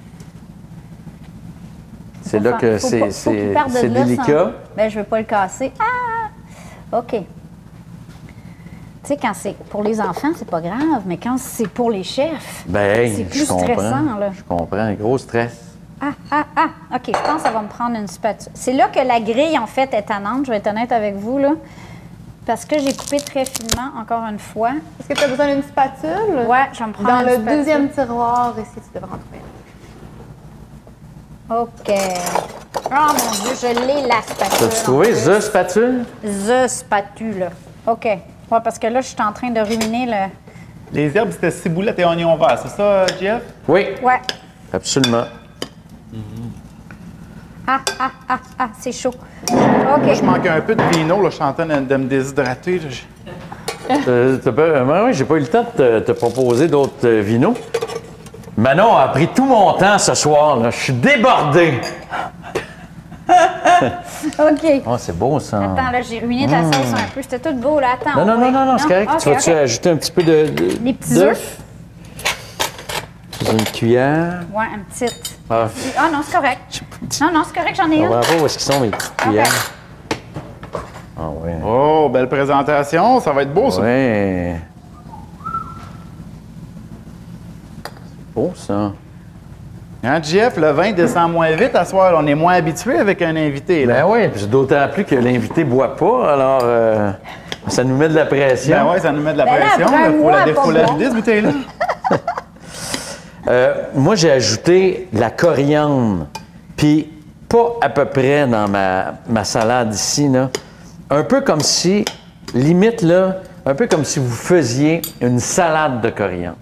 C'est là que Faut qu'il parte de c'est là sans- délicat. Ben, je ne veux pas le casser. Ah! OK. Tu sais, quand c'est pour les enfants, c'est pas grave, mais quand c'est pour les chefs, Ben, c'est plus je comprends. stressant, là. Je comprends. Gros stress. OK, je pense que ça va me prendre une spatule. C'est là que la grille, en fait, est tannante, je vais être honnête avec vous, là. Parce que j'ai coupé très finement, encore une fois. Est-ce que tu as besoin d'une spatule? Ouais, je vais me prendre Dans une le spatule. deuxième tiroir, ici, tu devrais en trouver. OK. Oh mon Dieu, je l'ai, la spatule. As-tu trouvé en plus. The spatule? The spatule. OK. Ouais, parce que là, je suis en train de ruminer le... Les herbes, c'était ciboulette et oignon vert, c'est ça, Jeff? Oui, Ouais. absolument. C'est chaud. Moi, je OK. manquais un peu de vino, là, je suis en train de me déshydrater. Là. Oui, j'ai pas eu le temps de te proposer d'autres vinos. Manon a pris tout mon temps ce soir, là. Je suis débordé. OK. Oh, c'est beau, ça. Attends, là, j'ai ruiné ta sauce un peu. C'était tout beau, là. Attends. Non, oui. c'est correct. OK, Tu vas-tu OK. ajouter un petit peu de Les petits d'œuf? œufs? Sous une cuillère. Ouais, une petite. Ah, Ah non, c'est correct. Non, c'est correct, j'en ai on une. va voir où est-ce qu'ils sont, mes petites cuillères. Ah oui. Oh, belle présentation, ça va être beau, ça. Oui. Beau, ça. Hein, Jeff, le vin descend moins vite à soir. On est moins habitué avec un invité. Là. Ben oui, puis d'autant plus que l'invité ne boit pas, alors ça nous met de la pression. Ben ouais, ça nous met de la Ben là, pression. après un Il faut mois, la pas bon. vider, cette bouteille-là. Moi, j'ai ajouté de la coriandre, puis pas à peu près dans ma salade ici, là. Un peu comme si, limite, là, un peu comme si vous faisiez une salade de coriandre.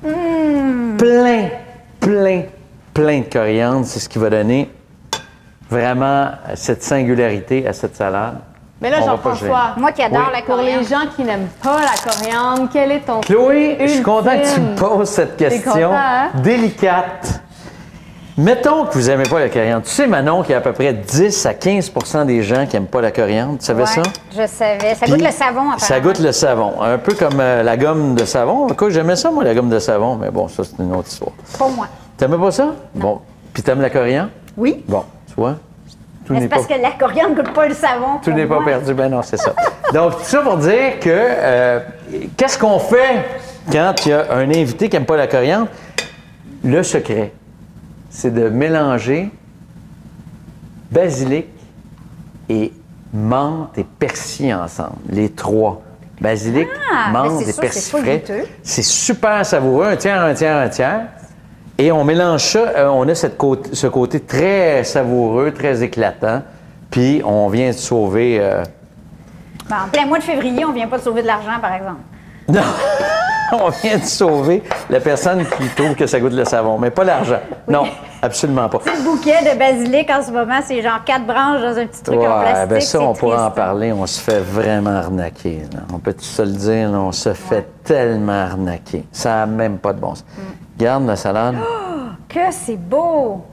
Plein de coriandre. C'est ce qui va donner vraiment cette singularité à cette salade. Mais là, On va pas Jean-François, Moi qui adore Oui. la pour les coriandre. gens qui n'aiment pas la coriandre, quel est ton Chloé, je suis ultime? content que tu me poses cette question content, hein? délicate. Mettons que vous n'aimez pas la coriandre. Tu sais, Manon, qu'il y a à peu près 10 à 15 des gens qui n'aiment pas la coriandre. Tu savais Ouais, ça? je savais. Ça Puis, goûte le savon, apparemment. Ça goûte le savon. Un peu comme la gomme de savon. Quoi, j'aimais ça, moi, la gomme de savon, mais bon, ça, c'est une autre histoire. Pour moi. T'aimais pas ça? Bon. Puis t'aimes la coriandre? Oui. Bon, tu vois? Tout Mais n'est c'est parce pas, que la coriandre ne goûte pas le savon. tout pour n'est pas moi. perdu. Ben non, c'est ça. Donc, tout ça pour dire que qu'est-ce qu'on fait quand il y a un invité qui n'aime pas la coriandre? Le secret, c'est de mélanger basilic et menthe et persil ensemble. Les trois. Basilic, ben menthe c'est et sûr, persil c'est pas frais. goûteux. C'est super savoureux. Un tiers, un tiers, un tiers. Et on mélange ça. On a ce côté très savoureux, très éclatant. Puis on vient de sauver... Ben, en plein mois de février, on ne vient pas de sauver de l'argent, par exemple. Non! On vient de sauver la personne qui trouve que ça goûte le savon, mais pas l'argent. Non, absolument pas. Le bouquet de basilic, en ce moment, c'est genre 4 branches dans un petit truc en plastique. ben ça, c'est on pourra en triste. parler. On se fait vraiment arnaquer. Là. On peut se le dire, là, on se fait tellement arnaquer. Ça n'a même pas de bon sens. Garde la salade. Que c'est beau!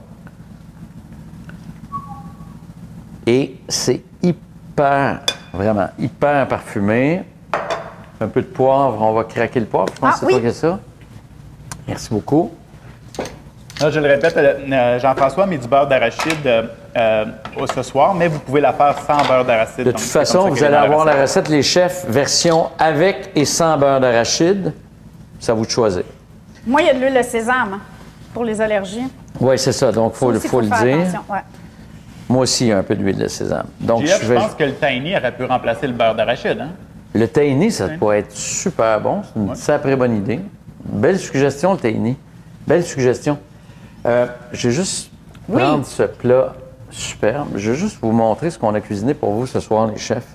Et c'est hyper, vraiment, hyper parfumé. Un peu de poivre, on va craquer le poivre. Je pense que c'est oui. toi qui as ça. Merci beaucoup. Là, je le répète, Jean-François met du beurre d'arachide ce soir, mais vous pouvez la faire sans beurre d'arachide. De Donc, toute c'est comme façon, ça vous qu'elle est allez dans la avoir la recette. recette, les chefs, version avec et sans beurre d'arachide. C'est à vous de choisir. Moi, il y a de l'huile de sésame hein, pour les allergies. Oui, c'est ça. Donc, il Aussi, faut le faire dire. attention, ouais. Moi aussi, il y a un peu d'huile de sésame. Donc, JF, je pense que le tahini aurait pu remplacer le beurre d'arachide. Hein? le tahini, ça pourrait être super bon. C'est une sacrée bonne idée. Belle suggestion, le tahini. Belle suggestion. Je vais juste prendre ce plat superbe. Je vais juste vous montrer ce qu'on a cuisiné pour vous ce soir, les chefs.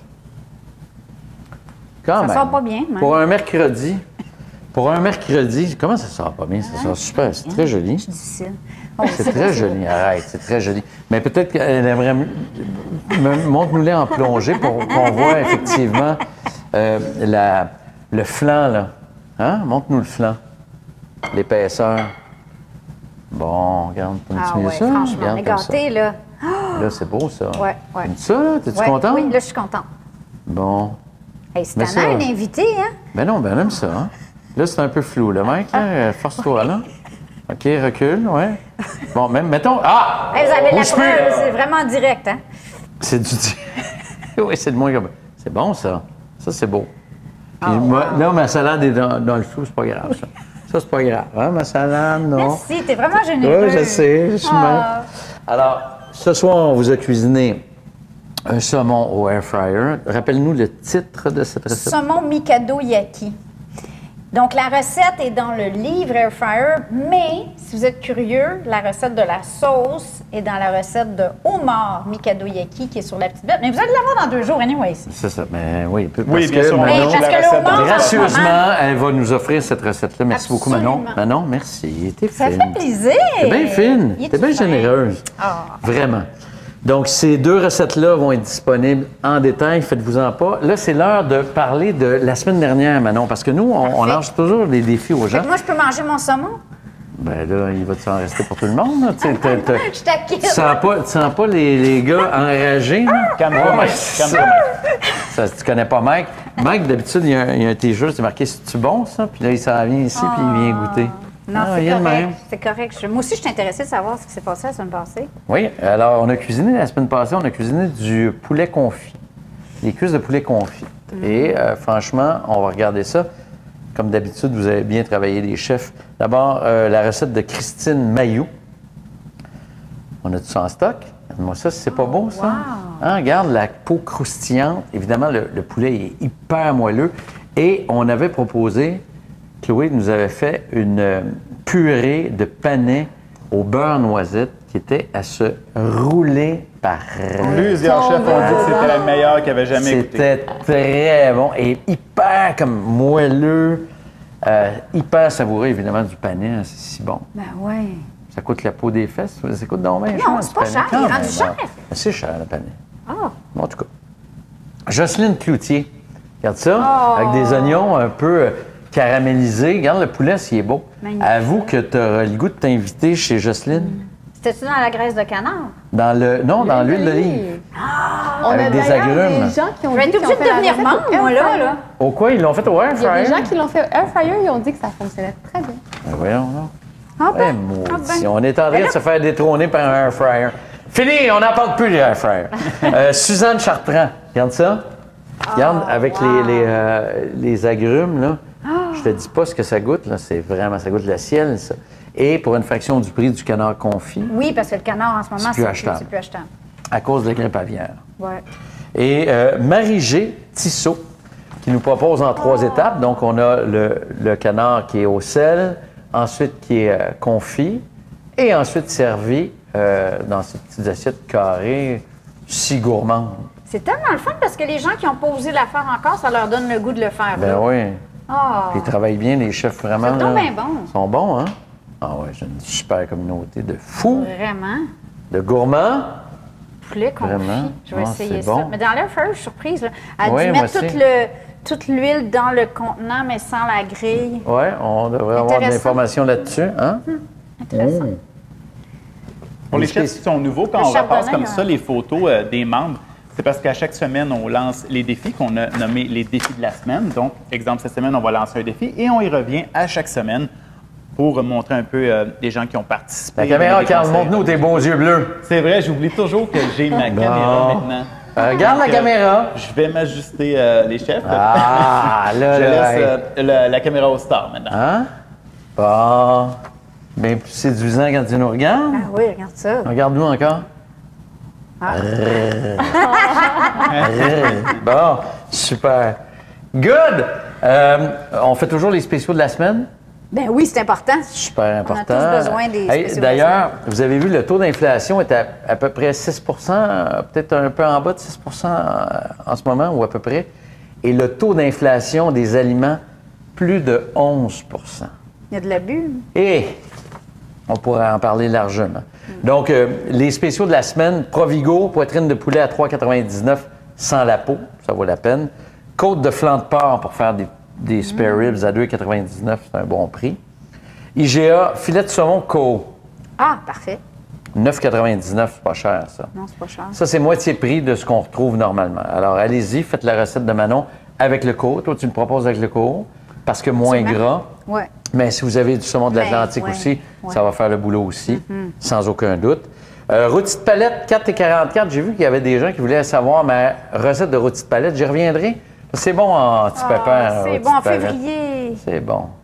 Quand Ça même. sort pas bien, même. Pour un mercredi. Pour un mercredi, comment ça sort pas bien? Ça sort super. C'est très joli. Difficile. C'est très joli. Arrête, c'est très joli. Mais peut-être qu'elle aimerait montre-nous-les en plongée pour qu'on voit effectivement le flanc, là. Hein? Montre-nous le flanc. L'épaisseur. Bon, regarde, Ah t'aimes-tu mieux ouais, ça? franchement, on Regarde est comme ça. gâtés, là. Là, c'est beau, ça. Ouais, ouais. T'aimes ça, là? T'es-tu Ouais, content? Oui, là, je suis contente. Bon. Hey, c'est Mais tannant, ça- un invité, hein? Ben non, ben on aime ça, hein? Là, c'est un peu flou, là, mec. Là, force-toi, là. OK, recule, ouais. Bon, même, mettons... Ah! Hey, vous avez la Bouge plus! preuve, c'est vraiment direct, hein? C'est du... oui, c'est de moins comme... C'est bon, ça. Ça, c'est beau. Puis moi, là, ma salade est dans le flou, c'est pas grave, ça. Ça, c'est pas grave, hein, ma salade, non? Merci, t'es vraiment généreux. Oui, je sais, je suis Ah. Alors, ce soir, on vous a cuisiné un saumon au air fryer. Rappelle-nous le titre de cette recette. Saumon Mikado Yaki. Donc, la recette est dans le livre Air Fryer, mais si vous êtes curieux, la recette de la sauce est dans la recette de homard Mikado Yaki qui est sur la petite bête. Mais vous allez l'avoir dans 2 jours, anyway. C'est ça, mais oui. Parce Oui, bien que sûr, on Manon, Mais mange parce la que le recette homard, dans le gracieusement, elle va nous offrir cette recette-là. Merci beaucoup, Manon. Absolument. Manon, merci. T'es Ça fine. fait plaisir. T'es bien fine. Il est T'es bien tout fin. généreuse. Ah. Vraiment. Donc, ces 2 recettes-là vont être disponibles en détail. Faites-vous-en pas. Là, c'est l'heure de parler de la semaine dernière, Manon, parce que nous, on lance toujours des défis aux gens. Fait que moi, je peux manger mon saumon? Ben là, il va s'en rester pour tout le monde. Là. Je t'acquitte. Tu sens pas les gars enragés? là? Calme-toi, Ouais, Mike. c'est Calme-toi, Mike. ça, tu connais pas Mike. Mike, d'habitude, il y a un t-shirt, c'est marqué « C'est-tu bon, ça? » Puis là, il s'en vient ici, puis il vient goûter. Non, Ah, c'est il est de correct. même. C'est correct. Moi aussi, je suis intéressée de savoir ce qui s'est passé la semaine passée. Oui, alors on a cuisiné la semaine passée, on a cuisiné du poulet confit. Des cuisses de poulet confit. Et franchement, on va regarder ça. Comme d'habitude, vous avez bien travaillé les chefs. D'abord, la recette de Christine Mailloux. On a tout ça en stock. Moi, ça, c'est pas beau, ça? Hein, regarde la peau croustillante. Évidemment, le poulet est hyper moelleux. Et on avait proposé, Chloé nous avait fait une purée de panais au beurre noisette qui était à se rouler par Plusieurs chefs ont dit que c'était la meilleure qu'ils avaient jamais goûtée. C'était très bon et hyper comme moelleux, hyper savoureux, évidemment, du panais. Hein, c'est si bon. Ben ouais. Ça coûte la peau des fesses. Ça coûte donc bien Non, cher, c'est du pas panais. cher, il est Quand rendu même, cher. hein. C'est cher, le panais. Ah. Bon, en tout cas. Jocelyne Cloutier. Regarde ça, avec des oignons un peu caramélisés. Regarde le poulet, s'il est beau. Magnifique. Avoue que tu auras le goût de t'inviter chez Jocelyne. C'était-tu dans la graisse de canard? Dans l'huile d'olive. On Avec a des d'ailleurs agrumes. des gens qui ont Je vais dit être qu'ils ont obligée de fait la devenir recette membre, au air moi, là. fryer. là. Au quoi? Ils l'ont fait au air Il y a fryer? des gens qui l'ont fait au air fryer, ils ont dit que ça fonctionnait très bien. Ben voyons, là. Ah ben. Maudit. On est en train de se faire détrôner par un air fryer. Fini, on n'en parle plus, les air fryers. Suzanne Chartrand, regarde ça. Regarde, avec les agrumes, là. Je te dis pas ce que ça goûte, là. C'est vraiment, ça goûte le ciel, ça. Et pour une fraction du prix du canard confit, Oui, parce que le canard, en ce moment, plus achetable. c'est plus achetable. à cause de la grippe aviaire. Ouais. Et Marie-G Tissot, qui nous propose en 3 étapes. Donc, on a le canard qui est au sel, ensuite qui est confit, et ensuite servi dans ces petites assiettes carrées, si gourmandes. C'est tellement le fun parce que les gens qui n'ont pas osé la faire encore, ça leur donne le goût de le faire. Ben là. oui. Ah. Puis ils travaillent bien, les chefs, vraiment. C'est donc là. bien bon. Ils sont bons, hein? Ah ouais, j'ai une super communauté de fous, Vraiment. de gourmands. Poulet confit. Vraiment? Je vais Ah, essayer c'est ça. bon. Mais dans l'air fryer, je suis surprise. Là. Elle Oui, a dû moi mettre aussi. toute l'huile dans le contenant, mais sans la grille. Oui, on devrait avoir de Intéressant. l'information là-dessus, hein? Intéressant. Mm. Pour les chefs qui sont nouveaux, quand Le on repasse chardonnay, comme hein. ça les photos des membres, c'est parce qu'à chaque semaine, on lance les défis qu'on a nommés les défis de la semaine. Donc, exemple, cette semaine, on va lancer un défi et on y revient à chaque semaine pour montrer un peu les gens qui ont participé. La caméra, donner des Carl, conseils. montre-nous tes beaux yeux bleus. C'est vrai, j'oublie toujours que j'ai ma Bon. caméra maintenant. Regarde la Donc, caméra. Je vais m'ajuster les chefs. Ah, là, Je là, hey. laisse la caméra au star maintenant. Hein? Bon. Bien plus séduisant quand tu nous regardes. Ah oui, regarde ça. Regarde-nous encore. Ah. Bon, super. Good! On fait toujours les spéciaux de la semaine. Ben oui, c'est important. Super important. On a tous besoin des Hey, spéciaux de la d'ailleurs, vous avez vu, le taux d'inflation est à peu près 6 peut-être un peu en bas de 6 en ce moment, ou à peu près. Et le taux d'inflation des aliments, plus de 11 Il y a de l'abus. Et on pourrait en parler largement. Donc, les spéciaux de la semaine, Provigo, poitrine de poulet à 3,99 sans la peau, ça vaut la peine. Côte de flanc de porc pour faire des spare ribs à 2,99, c'est un bon prix. IGA, filet de saumon Co. Ah, parfait. 9,99, c'est pas cher, ça. Non, c'est pas cher. Ça, c'est moitié prix de ce qu'on retrouve normalement. Alors, allez-y, faites la recette de Manon avec le Co. Toi, tu me proposes avec le Co, parce que moins Absolument. gras. Oui. Mais si vous avez du saumon de Ben, l'Atlantique ouais, aussi, ouais. ça va faire le boulot aussi, sans aucun doute. Rôti de palette, 4,44. J'ai vu qu'il y avait des gens qui voulaient savoir ma recette de rôti de palette. J'y reviendrai. C'est bon en petit pépin. C'est rôti bon en de palette. février. C'est bon.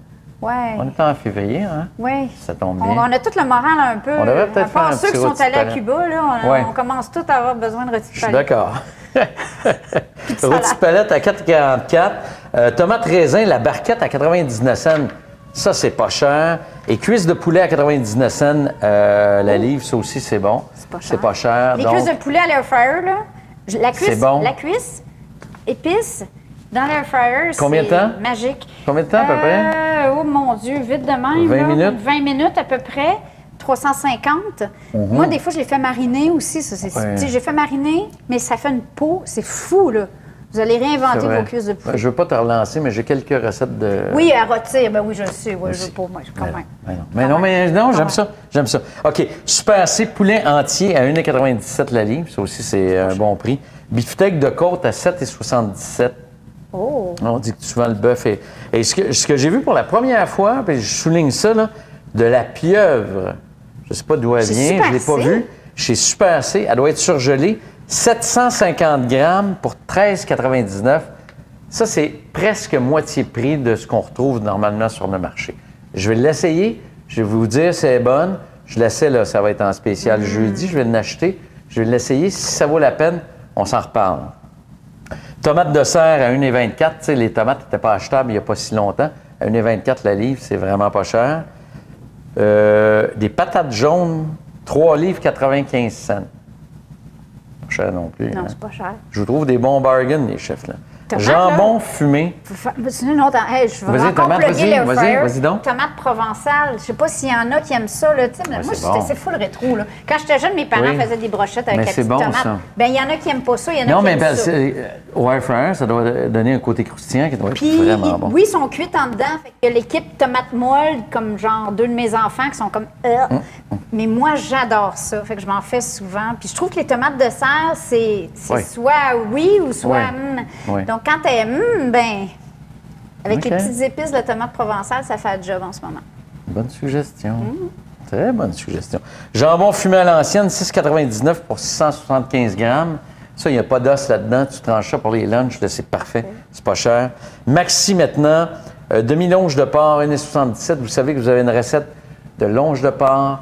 Ouais. On est en février, hein? Oui. Ça tombe On bien. a tout le moral un peu. On devrait peut-être à part faire un ceux petit qui sont rôti allés à palette. Cuba, là, on commence tous à avoir besoin de rôti Je suis d'accord. salade. Rôti palette à 4,44. Tomate raisin, la barquette à 99 cents. Ça, c'est pas cher. Et cuisse de poulet à 99 cents la livre. Ça aussi, c'est bon. C'est pas cher. Les donc, cuisses de poulet à l'air fryer, là, C'est bon. la cuisse, épices, dans l'air fryer, Combien de temps? c'est magique. Combien de temps, à peu près? Oh mon Dieu, vite de même. 20 là. minutes? 20 minutes à peu près. 350. Moi, des fois, je les fais mariner aussi. Ça, Ouais. Tu sais, j'ai fait mariner, mais ça fait une peau. C'est fou, là. Vous allez c'est réinventer vrai. vos cuisses de poulet. Je veux pas te relancer, mais j'ai quelques recettes de... Oui, à rôtir. Ben oui, je le sais. Oui, je veux pas. Moi, quand même. Mais non, j'aime ça. J'aime ça. OK. Super C, poulet entier à 1,97 la livre. Ça aussi, c'est un bon prix. Beefsteak de côte à 7,77. Oh. On dit que souvent le bœuf est... Et ce que j'ai vu pour la première fois, puis je souligne ça, là, de la pieuvre, je ne sais pas d'où elle Chez vient, Super je ne l'ai pas C? vue, chez Super C, elle doit être surgelée, 750 grammes pour 13,99. Ça, c'est presque moitié prix de ce qu'on retrouve normalement sur le marché. Je vais l'essayer, je vais vous dire si elle est bonne. Je l'essaie, là, ça va être en spécial jeudi, je vais l'acheter, je vais l'essayer. Si ça vaut la peine, on s'en reparle. Tomates de serre à 1,24. Tu sais, les tomates n'étaient pas achetables il n'y a pas si longtemps. À 1,24 la livre, c'est vraiment pas cher. Des patates jaunes, 3 livres 95 cents. Pas cher non plus. Non, hein. c'est pas cher. Je vous trouve des bons bargains, les chefs. Là. Tomates, Jambon fumé. C'est une autre. Hey, je vais Vas-y, encore tomate, plugger l'air vas-y, fryer. vas-y donc. Tomate provençale. Je sais pas s'il y en a qui aiment ça. Là. Tu sais, moi, c'est bon. c'est full rétro. Là. Quand j'étais jeune, mes parents Oui. faisaient des brochettes avec Mais la c'est petite bon, tomate. ça. Ben, il y en a qui aiment pas ça, il y en a Non, qui mais aiment ça. au air fryer, ça doit donner un côté croustillant qui doit être Puis, vraiment bon. oui, ils sont cuits en dedans. Fait que l'équipe tomate molle, comme genre deux de mes enfants qui sont comme Mais moi, j'adore ça. Fait que je m'en fais souvent. Puis je trouve que les tomates de serre, c'est Oui. soit oui ou soit Oui. Donc quand t'es ben avec OK. les petites épices de tomate provençale, ça fait le job en ce moment. Bonne suggestion. Très bonne suggestion. Jambon fumé à l'ancienne, 6,99 pour 675 grammes. Ça, il n'y a pas d'os là-dedans. Tu tranches ça pour les lunchs, là, c'est parfait. C'est pas cher. Maxi maintenant, demi-longe de porc, 1,77. Vous savez que vous avez une recette de longe de porc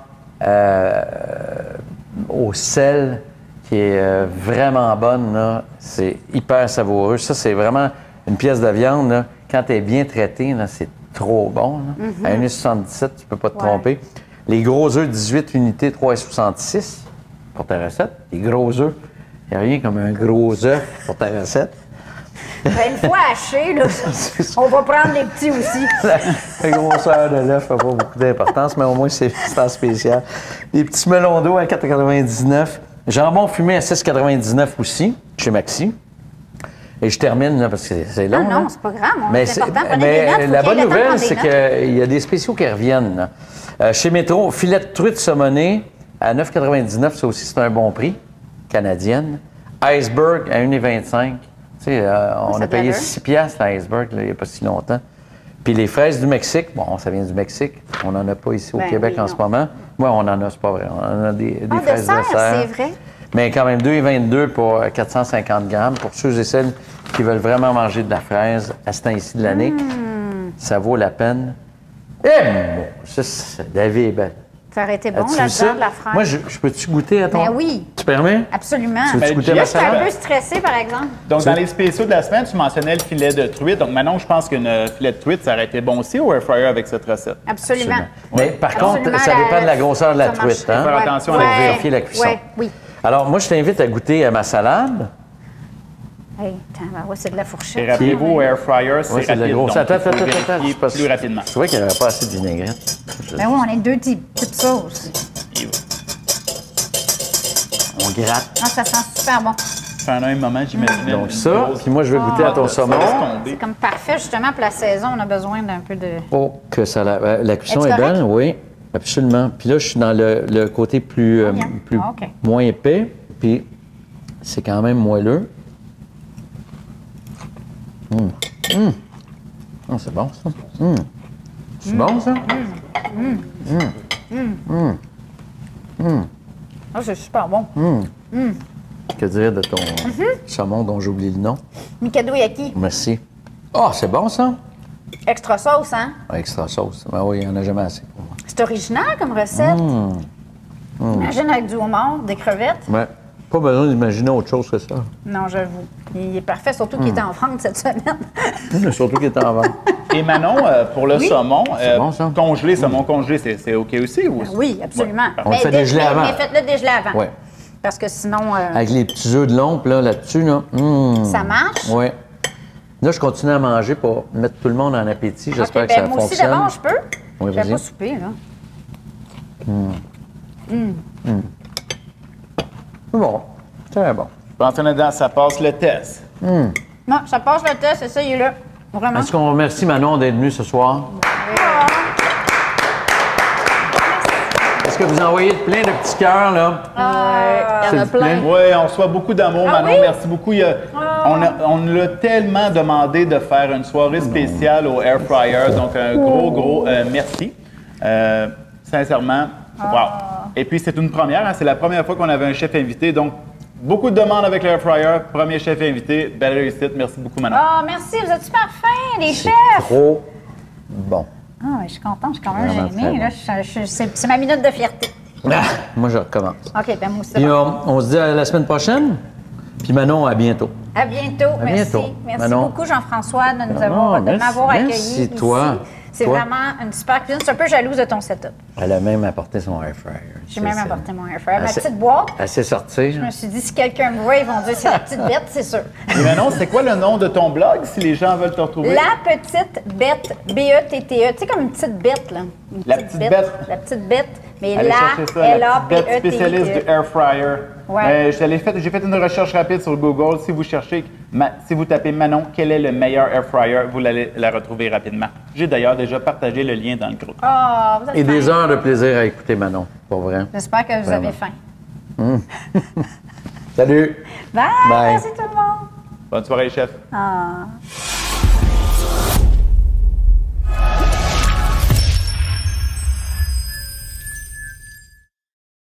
au sel qui est vraiment bonne. Là. C'est hyper savoureux. Ça, c'est vraiment une pièce de viande. Là. Quand elle est bien traitée, là, c'est trop bon. Là. À 1,77, tu ne peux pas te tromper. Les gros œufs, 18 unités, 3,66 pour ta recette. Les gros œufs, il n'y a rien comme un gros œuf pour ta recette. Ben, une fois haché, là, on va prendre les petits aussi. La grosseur de l'œuf n'a pas beaucoup d'importance, mais au moins, c'est en spécial. Les petits melons d'eau à 4,99. Jambon fumé à 6,99 aussi, chez Maxi. Et je termine, là, parce que c'est long. Non, là. c'est pas grave. Mais, C'est important. Prenez des notes, faut la qu'il y ait bonne le temps de nouvelle, prendre des c'est notes. qu'il y a des spéciaux qui reviennent. Là. Chez Métro, filet de truite saumonée à 9,99, ça aussi, c'est un bon prix, canadienne. Iceberg à 1,25. Tu sais, on ça a de payé l'allure. 6 piastres, l'iceberg, là, il n'y a pas si longtemps. Puis les fraises du Mexique, bon, ça vient du Mexique. On n'en a pas ici au Ben Québec oui, en non. ce moment. Oui, on en a, c'est pas vrai. On en a des Ah, de fraises serre, de serre. c'est vrai. Mais quand même 2,22 pour 450 grammes. Pour ceux et celles qui veulent vraiment manger de la fraise à ce temps-ci de l'année, ça vaut la peine. Eh bon, ça, David est belle. Ça aurait été bon As-tu vu ça? là-dedans de la fraise. Moi, je peux-tu goûter à ton... Ben oui. Tu permets? Absolument. Tu veux-tu Ben, goûter à ma Jeff, Je suis un salade? peu stressée, par exemple. Donc, dans les spéciaux de la semaine, tu mentionnais le filet de truite. Donc, maintenant, je pense qu'une filet de truite, ça aurait été bon aussi au air fryer avec cette recette. Absolument. Mais par contre, Absolument, ça dépend de la grosseur de la ça truite. marcherait. Hein? Faire attention à Pour la vérifier la cuisson. Ouais, oui. Alors, moi, je t'invite à goûter à ma salade. Hey, c'est de la fourchette. Et rappelez-vous, au air fryer, c'est Oui, c'est de la rapide. grosse. Donc, Attends, il faut vérifier je passe- plus rapidement. Je trouvais qu'il n'y avait pas assez de vinaigrette. Ben oui, on est deux types sauces. Et voilà. On gratte. Ah, ça sent super bon. Pendant un moment, j'imaginais. Donc une ça, grosse puis moi, je vais goûter à ton pâte, ça saumon. laisse C'est tomber. comme parfait, justement, pour la saison. On a besoin d'un peu de... Oh, que ça... La cuisson Es-tu est correct? belle, oui, absolument. Puis là, je suis dans le côté plus, bien. plus Ah, OK. moins épais, puis c'est quand même moelleux. Oh, c'est bon, ça. C'est bon, ça? Ah, c'est super bon. Que dire de ton saumon dont j'ai oublié le nom? Mikado Yaki. Merci. Ah, c'est bon, ça? Extra sauce, hein? Extra sauce. Ben oui, il n'y en a jamais assez pour moi. C'est original comme recette. Imagine avec du homard, des crevettes. Ouais. Pas besoin d'imaginer autre chose que ça. Non, j'avoue. Il est parfait, surtout qu'il était en vente cette semaine. Surtout qu'il est en vente. Et Manon, pour le saumon, bon, ça. congelé, saumon congelé, c'est OK aussi? Ou... Oui, absolument. On le fait dégeler avant. Mais faites-le dégeler avant. Oui. Parce que sinon, Avec les petits œufs de l'ombre là-dessus, là. ça marche. Oui. Là, je continue à manger pour mettre tout le monde en appétit. J'espère Ok, que ça ben, moi aussi, fonctionne. d'abord, je peux. Oui, Je vais vas-y. pas souper, là. Bon. Très bon. Je pense que ça passe le test. Non, ça passe le test, c'est ça, il est là. Vraiment. Est-ce qu'on remercie Manon d'être venue ce soir? Est-ce que vous envoyez plein de petits cœurs, là? Il y en S'il a vous plaît. plein. Oui, on reçoit beaucoup d'amour, Manon. oui? Merci beaucoup. On nous l'a tellement demandé de faire une soirée spéciale au Air Fryer. Donc, un gros merci. Sincèrement, wow. Et puis, c'est une première. Hein, c'est la première fois qu'on avait un chef invité. Donc, beaucoup de demandes avec l'Air Fryer. Premier chef invité. Belle réussite. Merci beaucoup, Manon. Merci, vous êtes super fins, les chefs. Trop bon. Ah, je suis contente, je suis quand même Vraiment gênée. très Là, c'est ma minute de fierté. Moi, je recommence. OK, ben moi aussi. Puis on se dit à la semaine prochaine. Puis Manon, à bientôt. À bientôt. Merci. bientôt. Merci Manon. beaucoup, Jean-François, de merci. m'avoir accueilli. Merci, ici. toi. C'est Toi. vraiment une super cuisine. Je suis un peu jalouse de ton setup. Elle a même apporté son air fryer. J'ai même apporté mon air fryer. Ma Elle s'est- petite boîte. Elle s'est sortie. Je me suis dit, si quelqu'un me voit, ils vont dire c'est la petite bête, c'est sûr. Et Manon, c'est quoi le nom de ton blog si les gens veulent te retrouver? La petite bête, B-E-T-T-E. Tu sais, comme une petite bête, là. Une La petite bête. La petite bête. Mais Allez la, chercher ça, la petite bête L-A-P-E-T-I-E. spécialiste du Air Fryer. Ouais. J'ai fait une recherche rapide sur Google. Si vous cherchez, si vous tapez Manon, quel est le meilleur Air Fryer, vous allez la retrouver rapidement. J'ai d'ailleurs déjà partagé le lien dans le groupe. Ah, vous êtes Et des fin. heures de plaisir à écouter Manon, pour vrai. J'espère que vous Vraiment. avez faim. Salut! Bye! Bye. Merci tout le monde! Bonne soirée, chef. Ah.